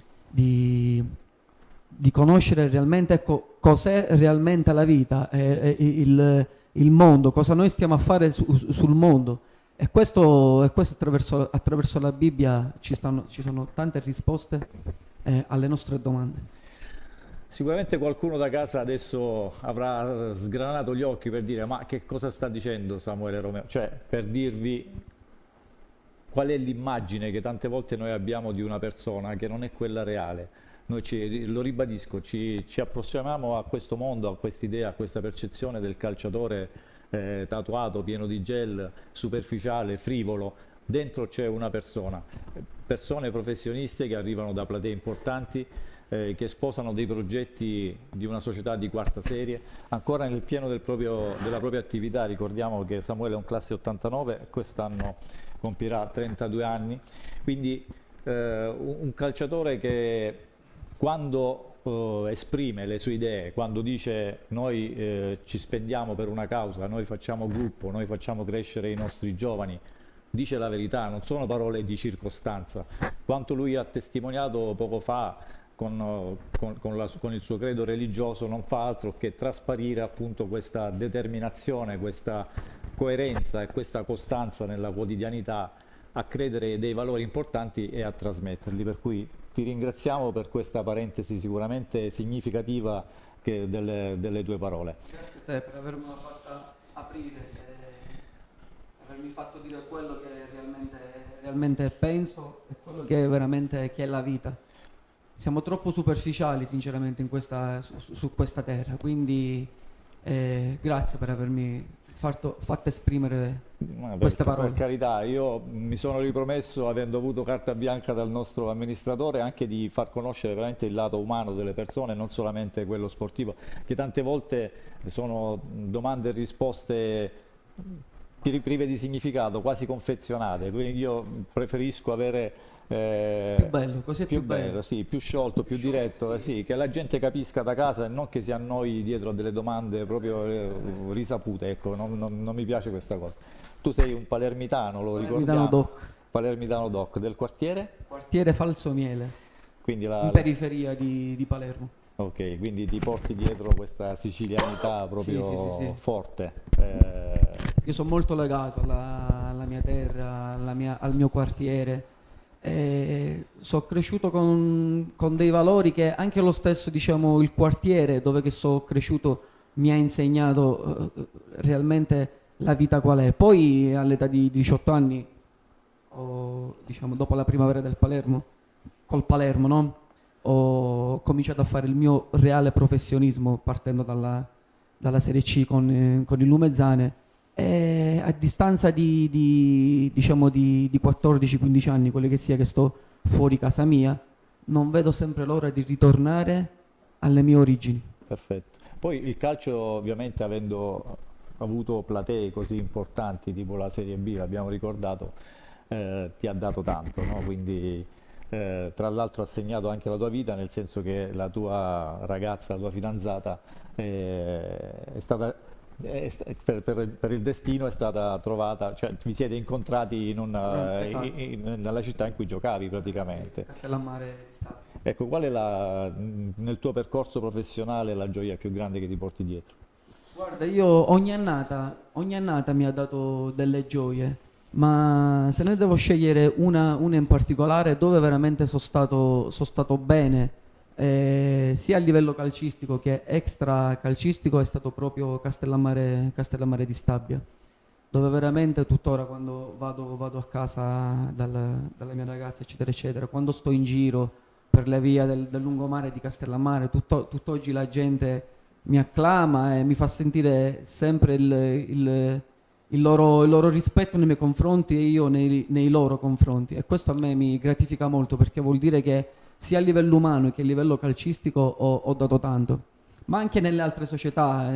conoscere realmente, ecco, cos'è realmente la vita, il mondo, cosa noi stiamo a fare sul mondo. E questo attraverso la Bibbia ci sono tante risposte alle nostre domande. Sicuramente qualcuno da casa adesso avrà sgranato gli occhi per dire: ma che cosa sta dicendo Samuele Romeo? Cioè, per dirvi qual è l'immagine che tante volte noi abbiamo di una persona che non è quella reale. Noi lo ribadisco, ci approssimiamo a questo mondo, a quest'idea, a questa percezione del calciatore tatuato, pieno di gel, superficiale, frivolo. Dentro c'è una persona, persone professioniste che arrivano da platee importanti, che sposano dei progetti di una società di quarta serie, ancora nel pieno della propria attività. Ricordiamo che Samuele è un classe 89, quest'anno compirà 32 anni, quindi un calciatore che quando esprime le sue idee, quando dice noi ci spendiamo per una causa, noi facciamo gruppo, noi facciamo crescere i nostri giovani, dice la verità, non sono parole di circostanza. Quanto lui ha testimoniato poco fa con il suo credo religioso non fa altro che trasparire appunto questa determinazione, questa coerenza e questa costanza nella quotidianità, a credere dei valori importanti e a trasmetterli. Per cui ti ringraziamo per questa parentesi sicuramente significativa delle tue parole. Grazie a te per avermi fatta aprire, avermi fatto dire quello che realmente penso e quello che veramente che è la vita. Siamo troppo superficiali sinceramente su questa terra, quindi grazie per avermi fatto esprimere queste parole. Per carità, io mi sono ripromesso, avendo avuto carta bianca dal nostro amministratore, anche di far conoscere veramente il lato umano delle persone, non solamente quello sportivo, che tante volte sono domande e risposte prive di significato, quasi confezionate, quindi io preferisco avere più bello, così è più bello. Sì, più sciolto, più diretto, sì, che la gente capisca da casa e non che si annoi dietro a delle domande proprio risapute, ecco, non mi piace questa cosa. Tu sei un palermitano, lo ricordiamo? Doc. Palermitano Doc, del quartiere? Quartiere Falsomiele, quindi in periferia di Palermo. Ok, quindi ti porti dietro questa sicilianità proprio sì. forte. Io sono molto legato alla mia terra, al mio quartiere. Sono cresciuto con dei valori che anche lo stesso, diciamo, il quartiere dove che sono cresciuto mi ha insegnato realmente la vita qual è. Poi all'età di 18 anni, diciamo, dopo la primavera del Palermo, col Palermo, no? Ho cominciato a fare il mio reale professionismo partendo dalla Serie C con il Lumezzane. E a distanza diciamo di 14-15 anni, quelli che sia, che sto fuori casa mia, non vedo sempre l'ora di ritornare alle mie origini. Perfetto. Poi il calcio, ovviamente, avendo avuto platee così importanti tipo la Serie B, l'abbiamo ricordato, ti ha dato tanto, no? Quindi tra l'altro ha segnato anche la tua vita, nel senso che la tua ragazza, la tua fidanzata è stata... Per il destino è stata trovata, cioè vi siete incontrati Esatto. nella città in cui giocavi praticamente. Castellammare di Stabia. Ecco, qual è nel tuo percorso professionale la gioia più grande che ti porti dietro? Guarda, io ogni annata mi ha dato delle gioie, ma se ne devo scegliere una in particolare dove veramente sono stato bene, sia a livello calcistico che extra calcistico, è stato proprio Castellammare di Stabia, dove veramente tuttora quando vado a casa dalla mia ragazza, eccetera eccetera, quando sto in giro per le vie del lungomare di Castellammare, tutt'oggi la gente mi acclama e mi fa sentire sempre il loro rispetto nei miei confronti e io nei loro confronti, e questo a me mi gratifica molto, perché vuol dire che sia a livello umano che a livello calcistico ho dato tanto, ma anche nelle altre società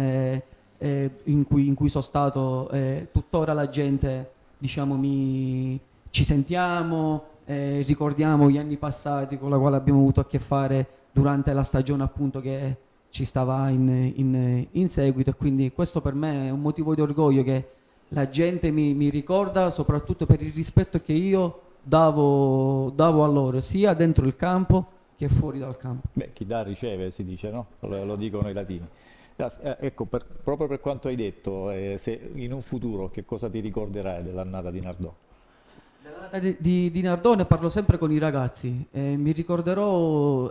in cui sono stato, tuttora la gente, diciamo, ci sentiamo, ricordiamo gli anni passati con la quale abbiamo avuto a che fare durante la stagione, appunto, che ci stava in seguito, e quindi questo per me è un motivo di orgoglio, che la gente mi ricorda soprattutto per il rispetto che io davo a loro, sia dentro il campo che fuori dal campo. Beh, chi dà riceve, si dice, no? Lo dicono i latini. Ecco, proprio per quanto hai detto, se in un futuro che cosa ti ricorderai dell'annata di Nardò? Dell'annata di Nardò ne parlo sempre con i ragazzi, mi ricorderò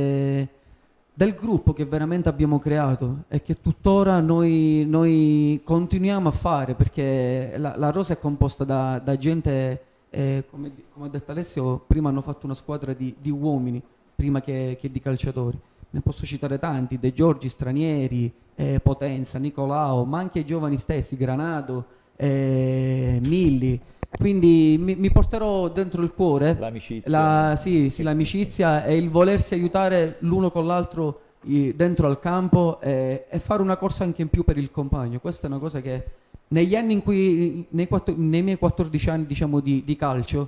del gruppo che veramente abbiamo creato e che tuttora noi continuiamo a fare, perché la rosa è composta da gente, come ha detto Alessio, prima hanno fatto una squadra di uomini prima che di calciatori. Ne posso citare tanti: De Giorgi, stranieri, Potenza, Nicolao, ma anche i giovani stessi, Granado, Milli. Quindi mi porterò dentro il cuore l'amicizia. Sì, l'amicizia e il volersi aiutare l'uno con l'altro dentro al campo, e fare una corsa anche in più per il compagno. Questa è una cosa che negli anni in cui, nei miei 14 anni, diciamo, di calcio,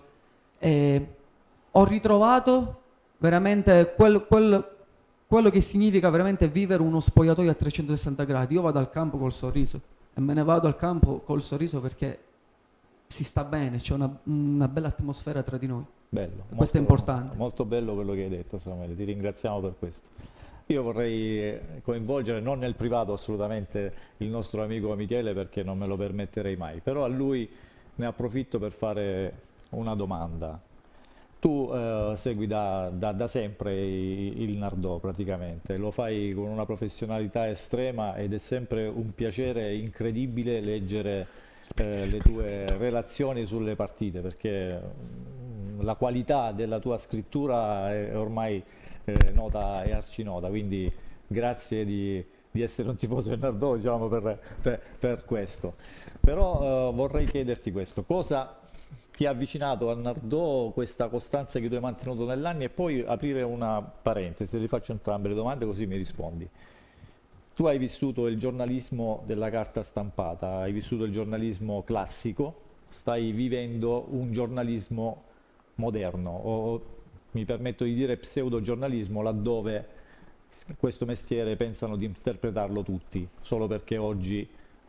ho ritrovato veramente quello che significa veramente vivere uno spogliatoio a 360 gradi. Io vado al campo col sorriso e me ne vado al campo col sorriso perché si sta bene, c'è una bella atmosfera tra di noi. Bello, questo è importante. Molto bello quello che hai detto, Samuele, ti ringraziamo per questo. Io vorrei coinvolgere, non nel privato assolutamente, il nostro amico Michele, perché non me lo permetterei mai, però a lui ne approfitto per fare una domanda. Tu segui da sempre il Nardò praticamente, lo fai con una professionalità estrema ed è sempre un piacere incredibile leggere le tue relazioni sulle partite, perché la qualità della tua scrittura è ormai nota e arcinota, quindi grazie di di essere un tifoso del Nardò, diciamo, per questo. Però vorrei chiederti questo, cosa ti ha avvicinato al Nardò, questa costanza che tu hai mantenuto negli anni, e poi aprire una parentesi, te le faccio entrambe le domande così mi rispondi. Tu hai vissuto il giornalismo della carta stampata, hai vissuto il giornalismo classico, stai vivendo un giornalismo moderno, o mi permetto di dire pseudogiornalismo, laddove questo mestiere pensano di interpretarlo tutti, solo perché oggi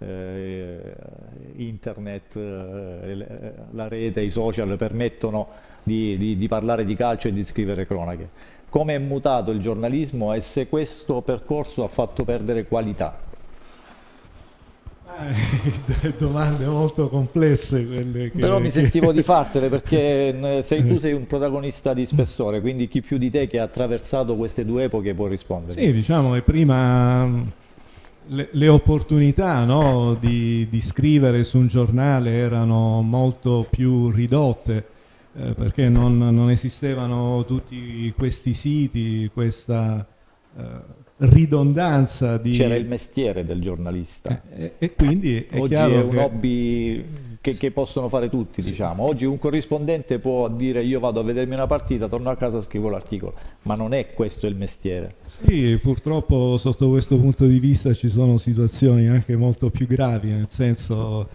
internet, la rete, i social permettono di parlare di calcio e di scrivere cronache. Come è mutato il giornalismo e se questo percorso ha fatto perdere qualità? Domande molto complesse quelle che... Però mi sentivo di fartele, perché tu sei un protagonista di spessore, quindi chi più di te che ha attraversato queste due epoche può rispondere. Sì, diciamo che prima le opportunità, no, di scrivere su un giornale erano molto più ridotte, perché non esistevano tutti questi siti, questa ridondanza di... C'era il mestiere del giornalista e quindi è oggi chiaro è un hobby che possono fare tutti, diciamo. Oggi un corrispondente può dire io vado a vedermi una partita, torno a casa, scrivo l'articolo, ma non è questo il mestiere. Sì, purtroppo sotto questo punto di vista ci sono situazioni anche molto più gravi, nel senso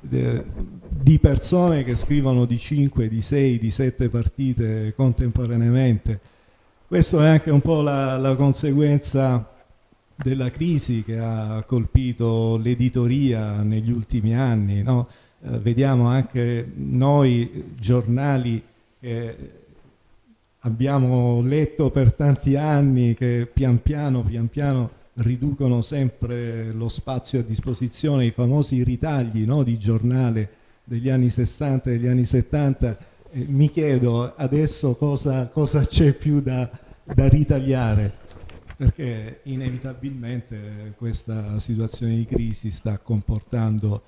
di persone che scrivono di 5, di 6, di 7 partite contemporaneamente. Questo è anche un po' la conseguenza della crisi che ha colpito l'editoria negli ultimi anni, no? Vediamo anche noi giornali che abbiamo letto per tanti anni che pian piano riducono sempre lo spazio a disposizione, i famosi ritagli, no, di giornale degli anni 60 e degli anni 70. Mi chiedo adesso cosa c'è più da ritagliare, perché inevitabilmente questa situazione di crisi sta comportando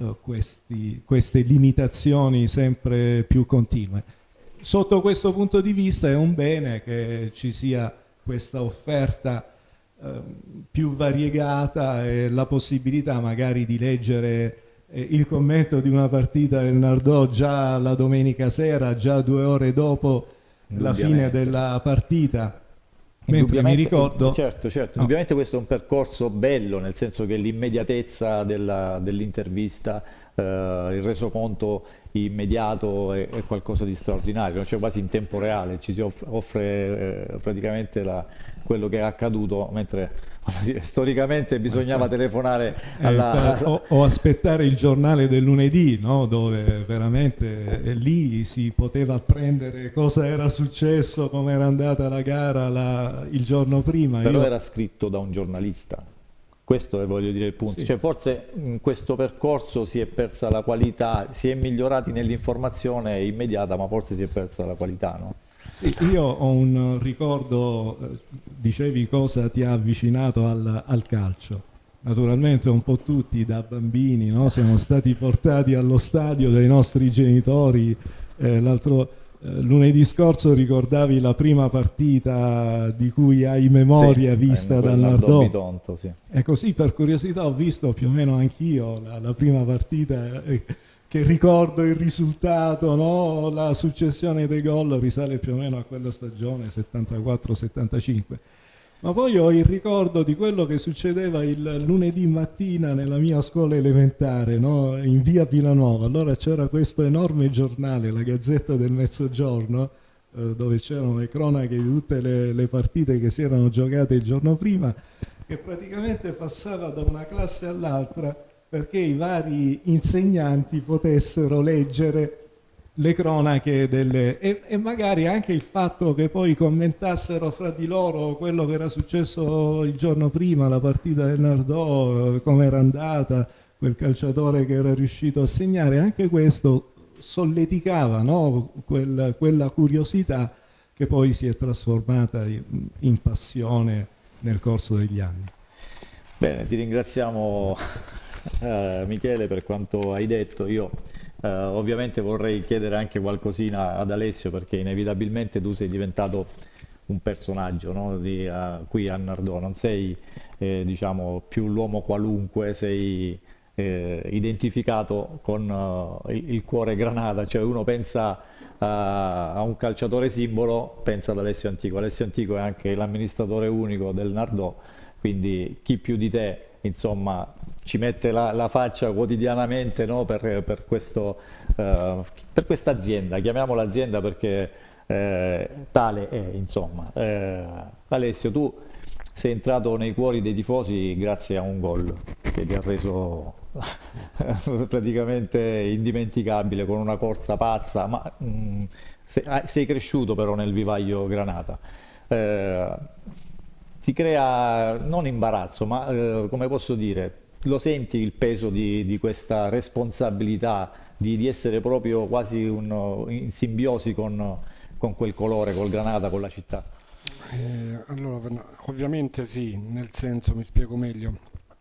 queste limitazioni sempre più continue. Sotto questo punto di vista è un bene che ci sia questa offerta più variegata e la possibilità magari di leggere il commento di una partita del Nardò già la domenica sera, già 2 ore dopo la fine della partita. Mentre mi ricordo... Certo, indubbiamente questo è un percorso bello, nel senso che l'immediatezza dell'intervista, il resoconto immediato è qualcosa di straordinario, cioè quasi in tempo reale, ci si offre praticamente quello che è accaduto, mentre storicamente bisognava telefonare o aspettare il giornale del lunedì, no? Dove veramente lì si poteva apprendere cosa era successo, come era andata la gara il giorno prima. Però era scritto da un giornalista. Questo è, voglio dire, il punto. Sì. Cioè, forse in questo percorso si è persa la qualità, si è migliorati nell'informazione immediata, ma forse si è persa la qualità, no? Sì, io ho un ricordo, dicevi cosa ti ha avvicinato al calcio. Naturalmente un po' tutti da bambini, no? Siamo stati portati allo stadio dai nostri genitori. Lunedì scorso ricordavi la prima partita di cui hai memoria vista dal Nardò. Sì. E così per curiosità ho visto più o meno anch'io la prima partita, che ricordo il risultato, no? La successione dei gol risale più o meno a quella stagione 74-75. Ma poi ho il ricordo di quello che succedeva il lunedì mattina nella mia scuola elementare, no? In via Pilanuova. Allora c'era questo enorme giornale, la Gazzetta del Mezzogiorno, dove c'erano le cronache di tutte le partite che si erano giocate il giorno prima, che praticamente passava da una classe all'altra perché i vari insegnanti potessero leggere le cronache e magari anche il fatto che poi commentassero fra di loro quello che era successo il giorno prima, la partita del Nardò, come era andata, quel calciatore che era riuscito a segnare. Anche questo solleticava, no? quella curiosità che poi si è trasformata in passione nel corso degli anni. Bene, ti ringraziamo Michele per quanto hai detto. Io ovviamente vorrei chiedere anche qualcosina ad Alessio, perché inevitabilmente tu sei diventato un personaggio, no? Qui a Nardò, non sei diciamo più l'uomo qualunque, sei identificato con il cuore granata, cioè uno pensa a un calciatore simbolo, pensa ad Alessio Antico. Alessio Antico è anche l'amministratore unico del Nardò, quindi chi più di te, insomma, ci mette la faccia quotidianamente, no, per questa azienda, chiamiamola azienda perché tale è, insomma. Alessio, tu sei entrato nei cuori dei tifosi grazie a un gol che ti ha reso praticamente indimenticabile, con una corsa pazza, ma sei cresciuto però nel vivaio granata. Ti crea non imbarazzo, ma come posso dire, lo senti il peso di questa responsabilità di essere proprio quasi in simbiosi con quel colore, col granata, con la città? Allora, ovviamente sì, nel senso, mi spiego meglio.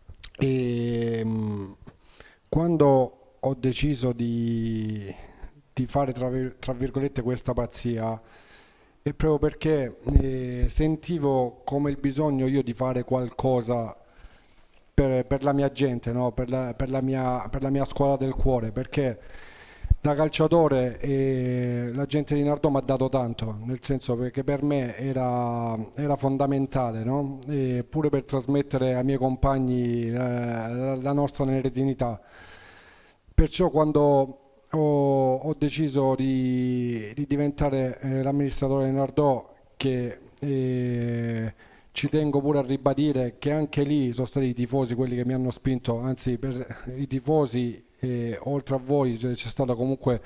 Quando ho deciso di fare tra virgolette questa pazzia, è proprio perché sentivo come il bisogno io di fare qualcosa per la mia gente, no? per la mia squadra del cuore, perché da calciatore la gente di Nardò mi ha dato tanto, nel senso perché per me era fondamentale, no? Pure per trasmettere ai miei compagni la nostra neretinità. Perciò quando ho deciso di diventare l'amministratore di Nardò, che ci tengo pure a ribadire che anche lì sono stati i tifosi quelli che mi hanno spinto, anzi per i tifosi, oltre a voi c'è stato comunque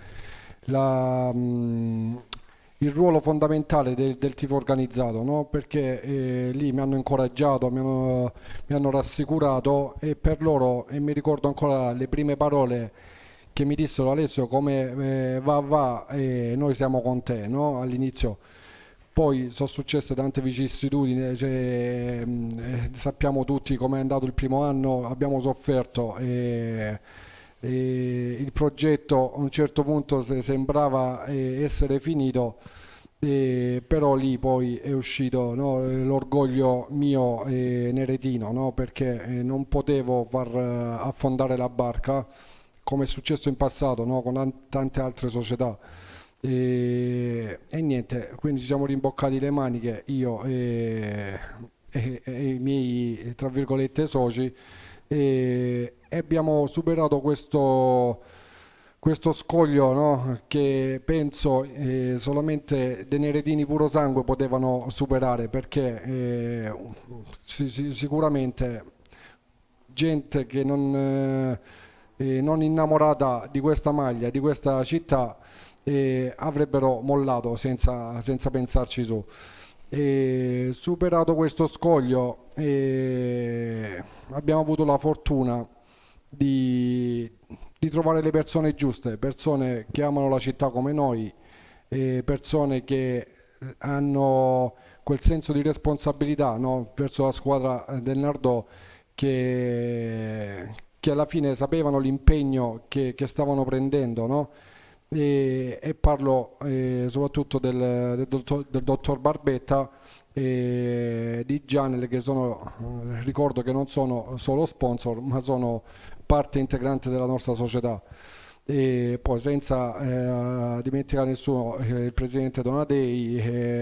il ruolo fondamentale del tifo organizzato, no? Perché lì mi hanno incoraggiato, mi hanno rassicurato, e per loro, e mi ricordo ancora le prime parole che mi dissero: Alessio, come va, noi siamo con te, no? All'inizio. Poi sono successe tante vicissitudini, cioè, sappiamo tutti com'è andato il primo anno, abbiamo sofferto, il progetto a un certo punto sembrava essere finito, però lì poi è uscito, no, l'orgoglio mio neretino, no? Perché non potevo far affondare la barca come è successo in passato, no? Con tante altre società. E niente, quindi ci siamo rimboccati le maniche, io e i miei, tra virgolette, soci, e abbiamo superato questo scoglio, no? Che penso solamente dei neretini puro sangue potevano superare, perché sicuramente gente che non innamorata di questa maglia, di questa città, avrebbero mollato senza pensarci su. Superato questo scoglio, abbiamo avuto la fortuna di trovare le persone giuste, persone che amano la città come noi, persone che hanno quel senso di responsabilità, no? Verso la squadra del Nardò, che alla fine sapevano l'impegno che stavano prendendo, no? E parlo soprattutto del dottor Barbetta e di Gianel, che ricordo che non sono solo sponsor, ma sono parte integrante della nostra società. E poi, senza dimenticare nessuno, il presidente Donatei,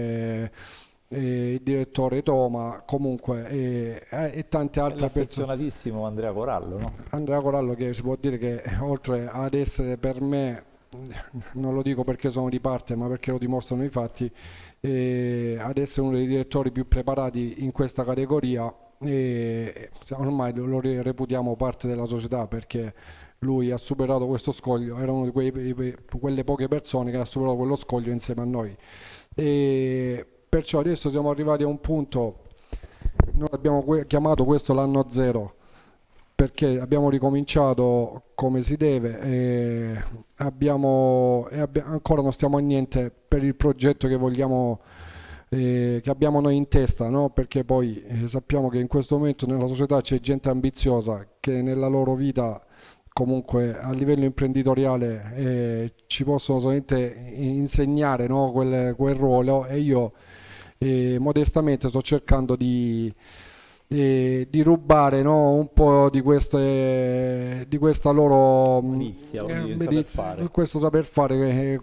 il direttore Toma, comunque, e tante altre persone. L'affezionatissimo Andrea Corallo, no? Andrea Corallo, che si può dire che oltre ad essere per me, non lo dico perché sono di parte, ma perché lo dimostrano i fatti, ad essere uno dei direttori più preparati in questa categoria, ormai lo reputiamo parte della società, perché lui ha superato questo scoglio, era uno di quelle poche persone che ha superato quello scoglio insieme a noi, e perciò adesso siamo arrivati a un punto, noi abbiamo chiamato questo l'anno zero, perché abbiamo ricominciato come si deve, e ancora non stiamo a niente per il progetto che vogliamo, che abbiamo noi in testa, no? Perché poi sappiamo che in questo momento nella società c'è gente ambiziosa che nella loro vita, comunque a livello imprenditoriale, ci possono solamente insegnare, no? quel ruolo, e io modestamente sto cercando di di rubare, no, un po' di questa loro questo saper fare,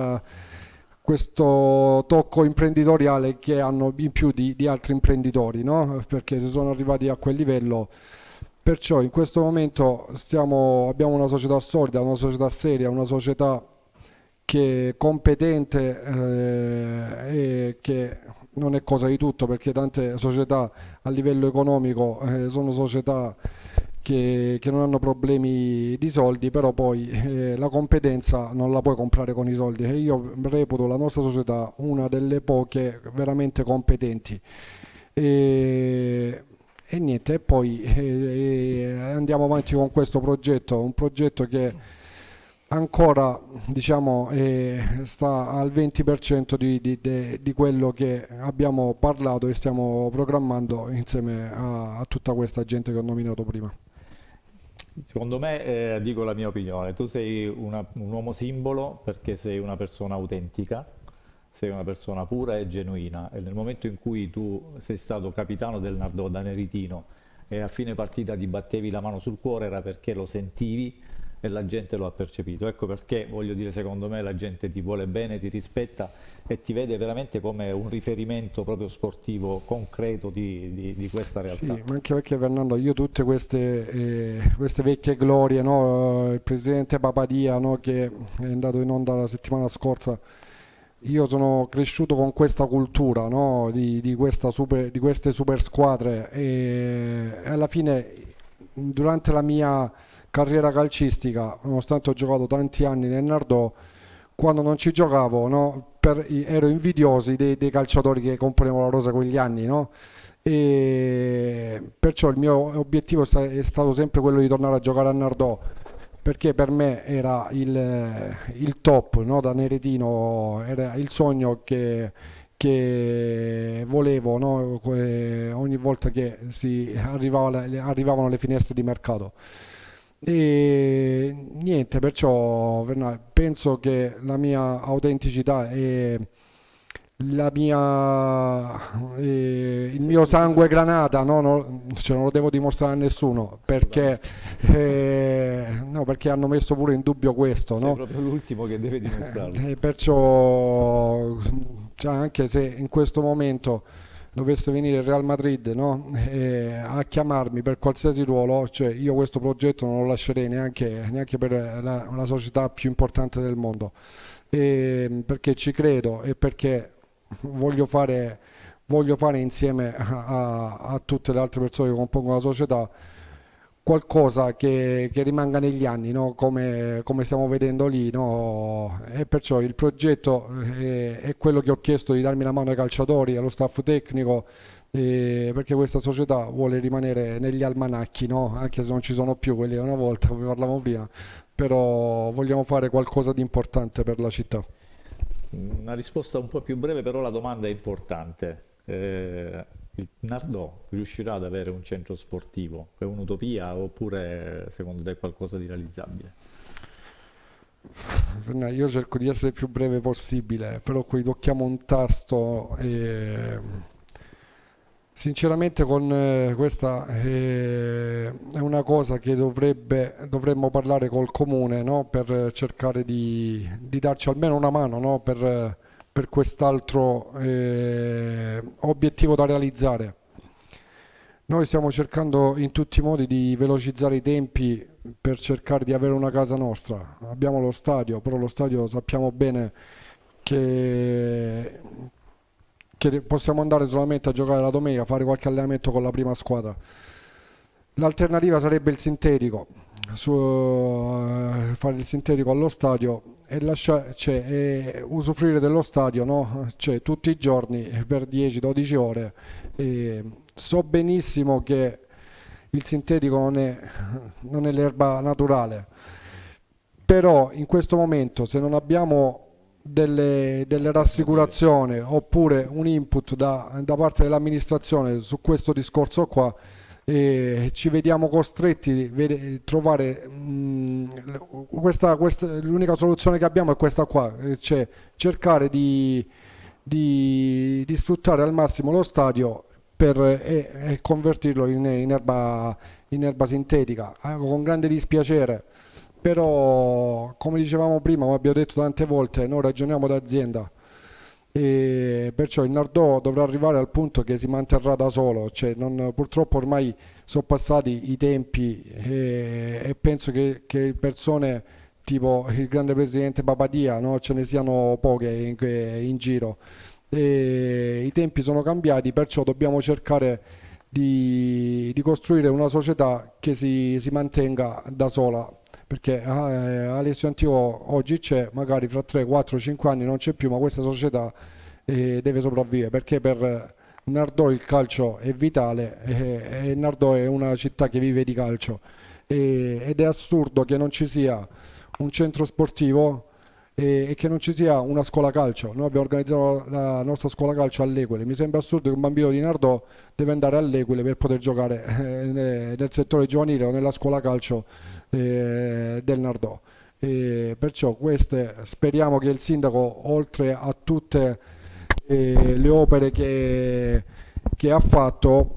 questo tocco imprenditoriale che hanno in più di altri imprenditori, no? Perché si sono arrivati a quel livello. Perciò in questo momento abbiamo una società solida, una società seria, una società che è competente e che non è cosa di tutto, perché tante società a livello economico sono società che non hanno problemi di soldi, però poi la competenza non la puoi comprare con i soldi, e io reputo la nostra società una delle poche veramente competenti. E niente, e poi andiamo avanti con questo progetto, un progetto che ancora, diciamo, sta al 20% di quello che abbiamo parlato e stiamo programmando insieme a tutta questa gente che ho nominato prima. Secondo me, dico la mia opinione, tu sei un uomo simbolo perché sei una persona autentica, sei una persona pura e genuina, e nel momento in cui tu sei stato capitano del Nardò da Neritino e a fine partita ti battevi la mano sul cuore, era perché lo sentivi e la gente lo ha percepito. Ecco perché, voglio dire, secondo me la gente ti vuole bene, ti rispetta e ti vede veramente come un riferimento proprio sportivo concreto di questa realtà. Sì, ma anche perché, Fernando, io tutte queste vecchie glorie, no? Il presidente Papadia, no? Che è andato in onda la settimana scorsa, io sono cresciuto con questa cultura, no? di queste super squadre, e alla fine, durante la mia carriera calcistica, nonostante ho giocato tanti anni nel Nardò, quando non ci giocavo, no? Ero invidiosi dei calciatori che componevano la rosa quegli anni, no? E perciò il mio obiettivo è stato sempre quello di tornare a giocare a Nardò, perché per me era il top, no? Da Neretino era il sogno che volevo, no? Ogni volta che arrivavano le finestre di mercato. E niente, perciò penso che la mia autenticità e il mio sangue granata, no, cioè non lo devo dimostrare a nessuno, perché no, perché hanno messo pure in dubbio questo, sei, no? proprio l'ultimo che deve dimostrarlo. E perciò, cioè, anche se in questo momento dovesse venire il Real Madrid, no? A chiamarmi per qualsiasi ruolo, cioè io questo progetto non lo lascerei neanche per la società più importante del mondo, perché ci credo e perché voglio fare insieme a tutte le altre persone che compongono la società qualcosa che rimanga negli anni, no? Come stiamo vedendo lì, no? E perciò il progetto è quello che ho chiesto, di darmi la mano ai calciatori, allo staff tecnico, perché questa società vuole rimanere negli almanacchi, no? Anche se non ci sono più quelli di una volta, come parlavamo prima, però vogliamo fare qualcosa di importante per la città. Una risposta un po' più breve, però la domanda è importante. Il Nardò riuscirà ad avere un centro sportivo? È un'utopia oppure secondo te è qualcosa di realizzabile? Io cerco di essere il più breve possibile, però qui tocchiamo un tasto e sinceramente con questa è una cosa che dovremmo parlare col comune, no? Per cercare di darci almeno una mano, no? Per quest'altro obiettivo da realizzare. Noi stiamo cercando in tutti i modi di velocizzare i tempi per cercare di avere una casa nostra. Abbiamo lo stadio, però lo stadio sappiamo bene che possiamo andare solamente a giocare la domenica, fare qualche allenamento con la prima squadra. L'alternativa sarebbe il sintetico, fare il sintetico allo stadio e usufruire dello stadio, no? Cioè, tutti i giorni per 10-12 ore. So benissimo che il sintetico non è l'erba naturale, però in questo momento, se non abbiamo delle rassicurazioni oppure un input da parte dell'amministrazione su questo discorso qua, ci vediamo costretti a trovare l'unica soluzione che abbiamo è questa qua, cioè cercare di sfruttare al massimo lo stadio e convertirlo in erba sintetica, con grande dispiacere. Però, come dicevamo prima, come abbiamo detto tante volte, noi ragioniamo d'azienda e perciò il Nardò dovrà arrivare al punto che si manterrà da solo, cioè purtroppo ormai sono passati i tempi e penso che persone tipo il grande presidente Papadia, no? Ce ne siano poche in giro. I tempi sono cambiati, perciò dobbiamo cercare di costruire una società che si mantenga da sola, perché Alessio Antico oggi c'è, magari fra 3, 4, 5 anni non c'è più, ma questa società deve sopravvivere, perché per Nardò il calcio è vitale e Nardò è una città che vive di calcio ed è assurdo che non ci sia un centro sportivo e che non ci sia una scuola calcio. Noi abbiamo organizzato la nostra scuola calcio all'Equile. Mi sembra assurdo che un bambino di Nardò deve andare all'Equile per poter giocare nel settore giovanile o nella scuola calcio del Nardò. Perciò speriamo che il sindaco, oltre a tutte le opere che ha fatto,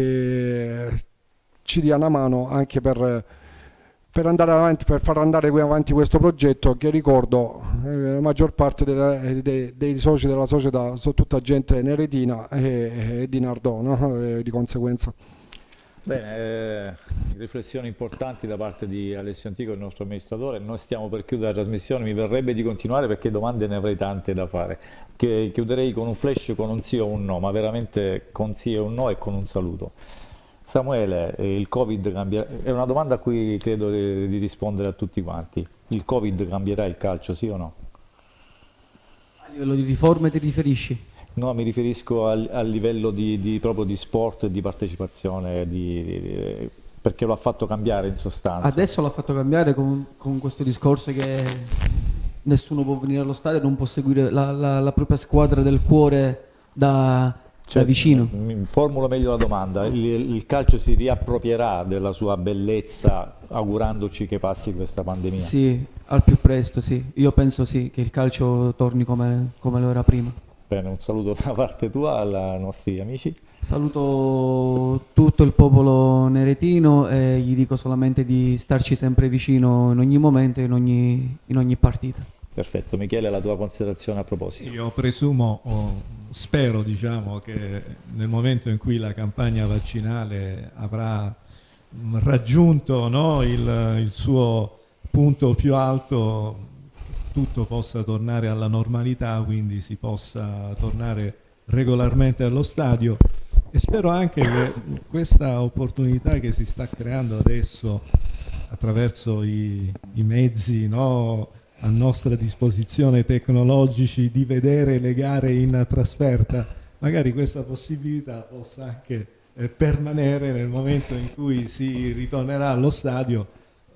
ci dia una mano anche per andare avanti, per far andare avanti questo progetto, che ricordo la maggior parte dei soci della società sono tutta gente neretina e di Nardò, no? Di conseguenza. Bene, riflessioni importanti da parte di Alessio Antico, il nostro amministratore. Noi stiamo per chiudere la trasmissione, mi verrebbe di continuare perché domande ne avrei tante da fare. Che chiuderei con un flash, con un sì o un no, ma veramente con sì e un no e con un saluto. Samuele, il Covid cambierà? È una domanda a cui credo di rispondere a tutti quanti. Il Covid cambierà il calcio, sì o no? A livello di riforme ti riferisci? No, mi riferisco a livello proprio di sport e di partecipazione, perché lo ha fatto cambiare in sostanza. Adesso l'ha fatto cambiare con questo discorso che nessuno può venire allo stadio e non può seguire la propria squadra del cuore da vicino. Formulo meglio la domanda. Il calcio si riapproprierà della sua bellezza augurandoci che passi questa pandemia? Sì, al più presto, sì. Io penso sì, che il calcio torni come lo era prima. Bene, un saluto da parte tua ai nostri amici. Saluto tutto il popolo neretino e gli dico solamente di starci sempre vicino in ogni momento e in ogni partita. Perfetto. Michele, la tua considerazione a proposito? Io presumo, spero diciamo, che nel momento in cui la campagna vaccinale avrà raggiunto, no, il suo punto più alto, tutto possa tornare alla normalità, quindi si possa tornare regolarmente allo stadio, e spero anche che questa opportunità che si sta creando adesso attraverso i mezzi, no, a nostra disposizione tecnologici, di vedere le gare in trasferta, magari questa possibilità possa anche permanere nel momento in cui si ritornerà allo stadio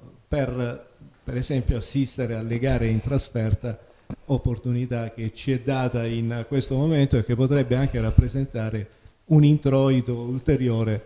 per esempio assistere alle gare in trasferta, opportunità che ci è data in questo momento e che potrebbe anche rappresentare un introito ulteriore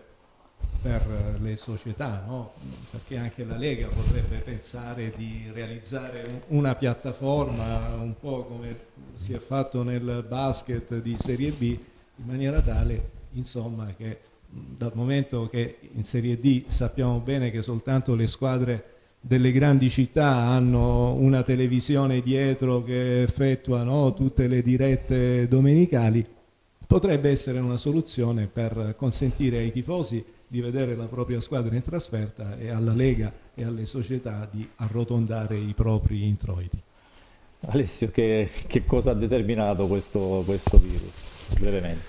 per le società, no? Perché anche la Lega potrebbe pensare di realizzare una piattaforma, un po' come si è fatto nel basket di Serie B, in maniera tale, insomma, che dal momento che in Serie D sappiamo bene che soltanto le squadre delle grandi città hanno una televisione dietro che effettua, no, tutte le dirette domenicali, potrebbe essere una soluzione per consentire ai tifosi di vedere la propria squadra in trasferta e alla Lega e alle società di arrotondare i propri introiti. Alessio, che cosa ha determinato questo virus? Brevemente.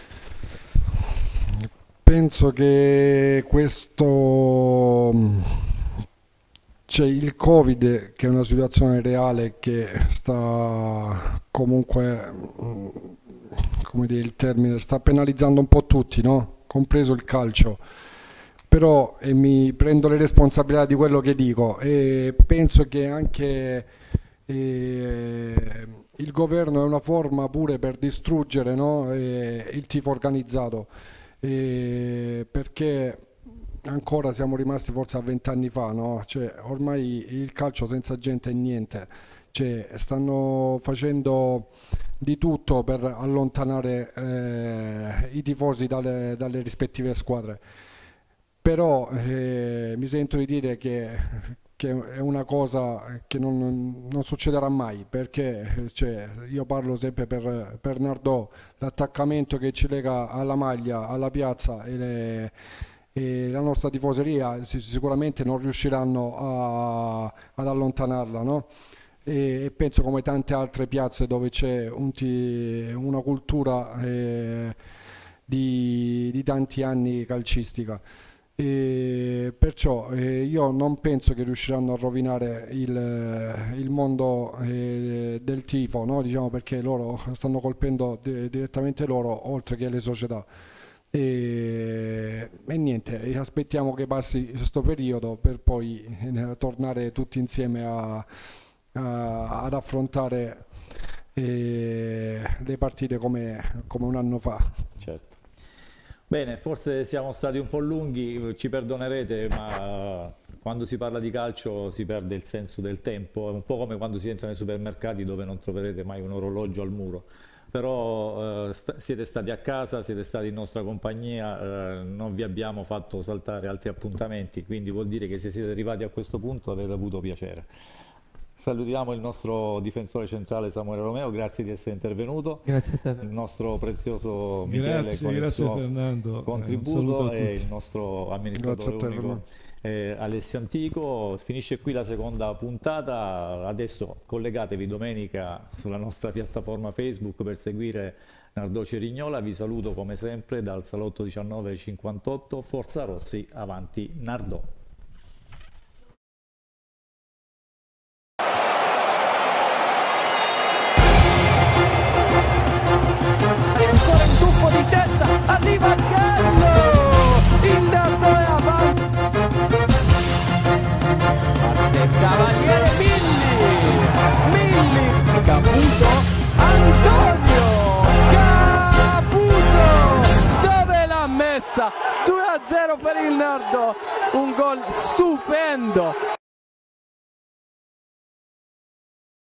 Penso che c'è il Covid, che è una situazione reale che sta comunque, come dire il termine, sta penalizzando un po' tutti, no? Compreso il calcio. Però mi prendo le responsabilità di quello che dico e penso che anche il governo è una forma pure per distruggere, no, il tifo organizzato, perché ancora siamo rimasti forse a 20 anni fa, no? Cioè, ormai il calcio senza gente è niente. Cioè, stanno facendo di tutto per allontanare i tifosi dalle rispettive squadre. Però mi sento di dire che è una cosa che non succederà mai, perché io parlo sempre per Nardò, l'attaccamento che ci lega alla maglia, alla piazza e la nostra tifoseria sicuramente non riusciranno ad allontanarla, no? E penso come tante altre piazze dove c'è una cultura di tanti anni calcistica. E perciò io non penso che riusciranno a rovinare il mondo del tifo, no? Diciamo, perché loro stanno colpendo direttamente loro oltre che le società. E niente, aspettiamo che passi questo periodo per poi tornare tutti insieme ad affrontare le partite come un anno fa. Certo. Bene, forse siamo stati un po' lunghi, ci perdonerete, ma quando si parla di calcio si perde il senso del tempo, è un po' come quando si entra nei supermercati dove non troverete mai un orologio al muro. Però siete stati a casa, siete stati in nostra compagnia, non vi abbiamo fatto saltare altri appuntamenti, quindi vuol dire che se siete arrivati a questo punto avete avuto piacere. Salutiamo il nostro difensore centrale Samuele Romeo, grazie di essere intervenuto. Grazie a te. Il nostro prezioso Michele grazie, con il grazie suo Fernando. contributo e il nostro amministratore unico Alessio Antico. Finisce qui la seconda puntata, adesso collegatevi domenica sulla nostra piattaforma Facebook per seguire Nardò Cerignola. Vi saluto come sempre dal salotto 1958, Forza Rossi, avanti Nardò. Ancora un tuffo di testa, arriva Gallo, il Nardò è avanti, parte Cavaliere Milli, Caputo, Antonio, Caputo, dove l'ha messa? 2-0 per il Nardò, un gol stupendo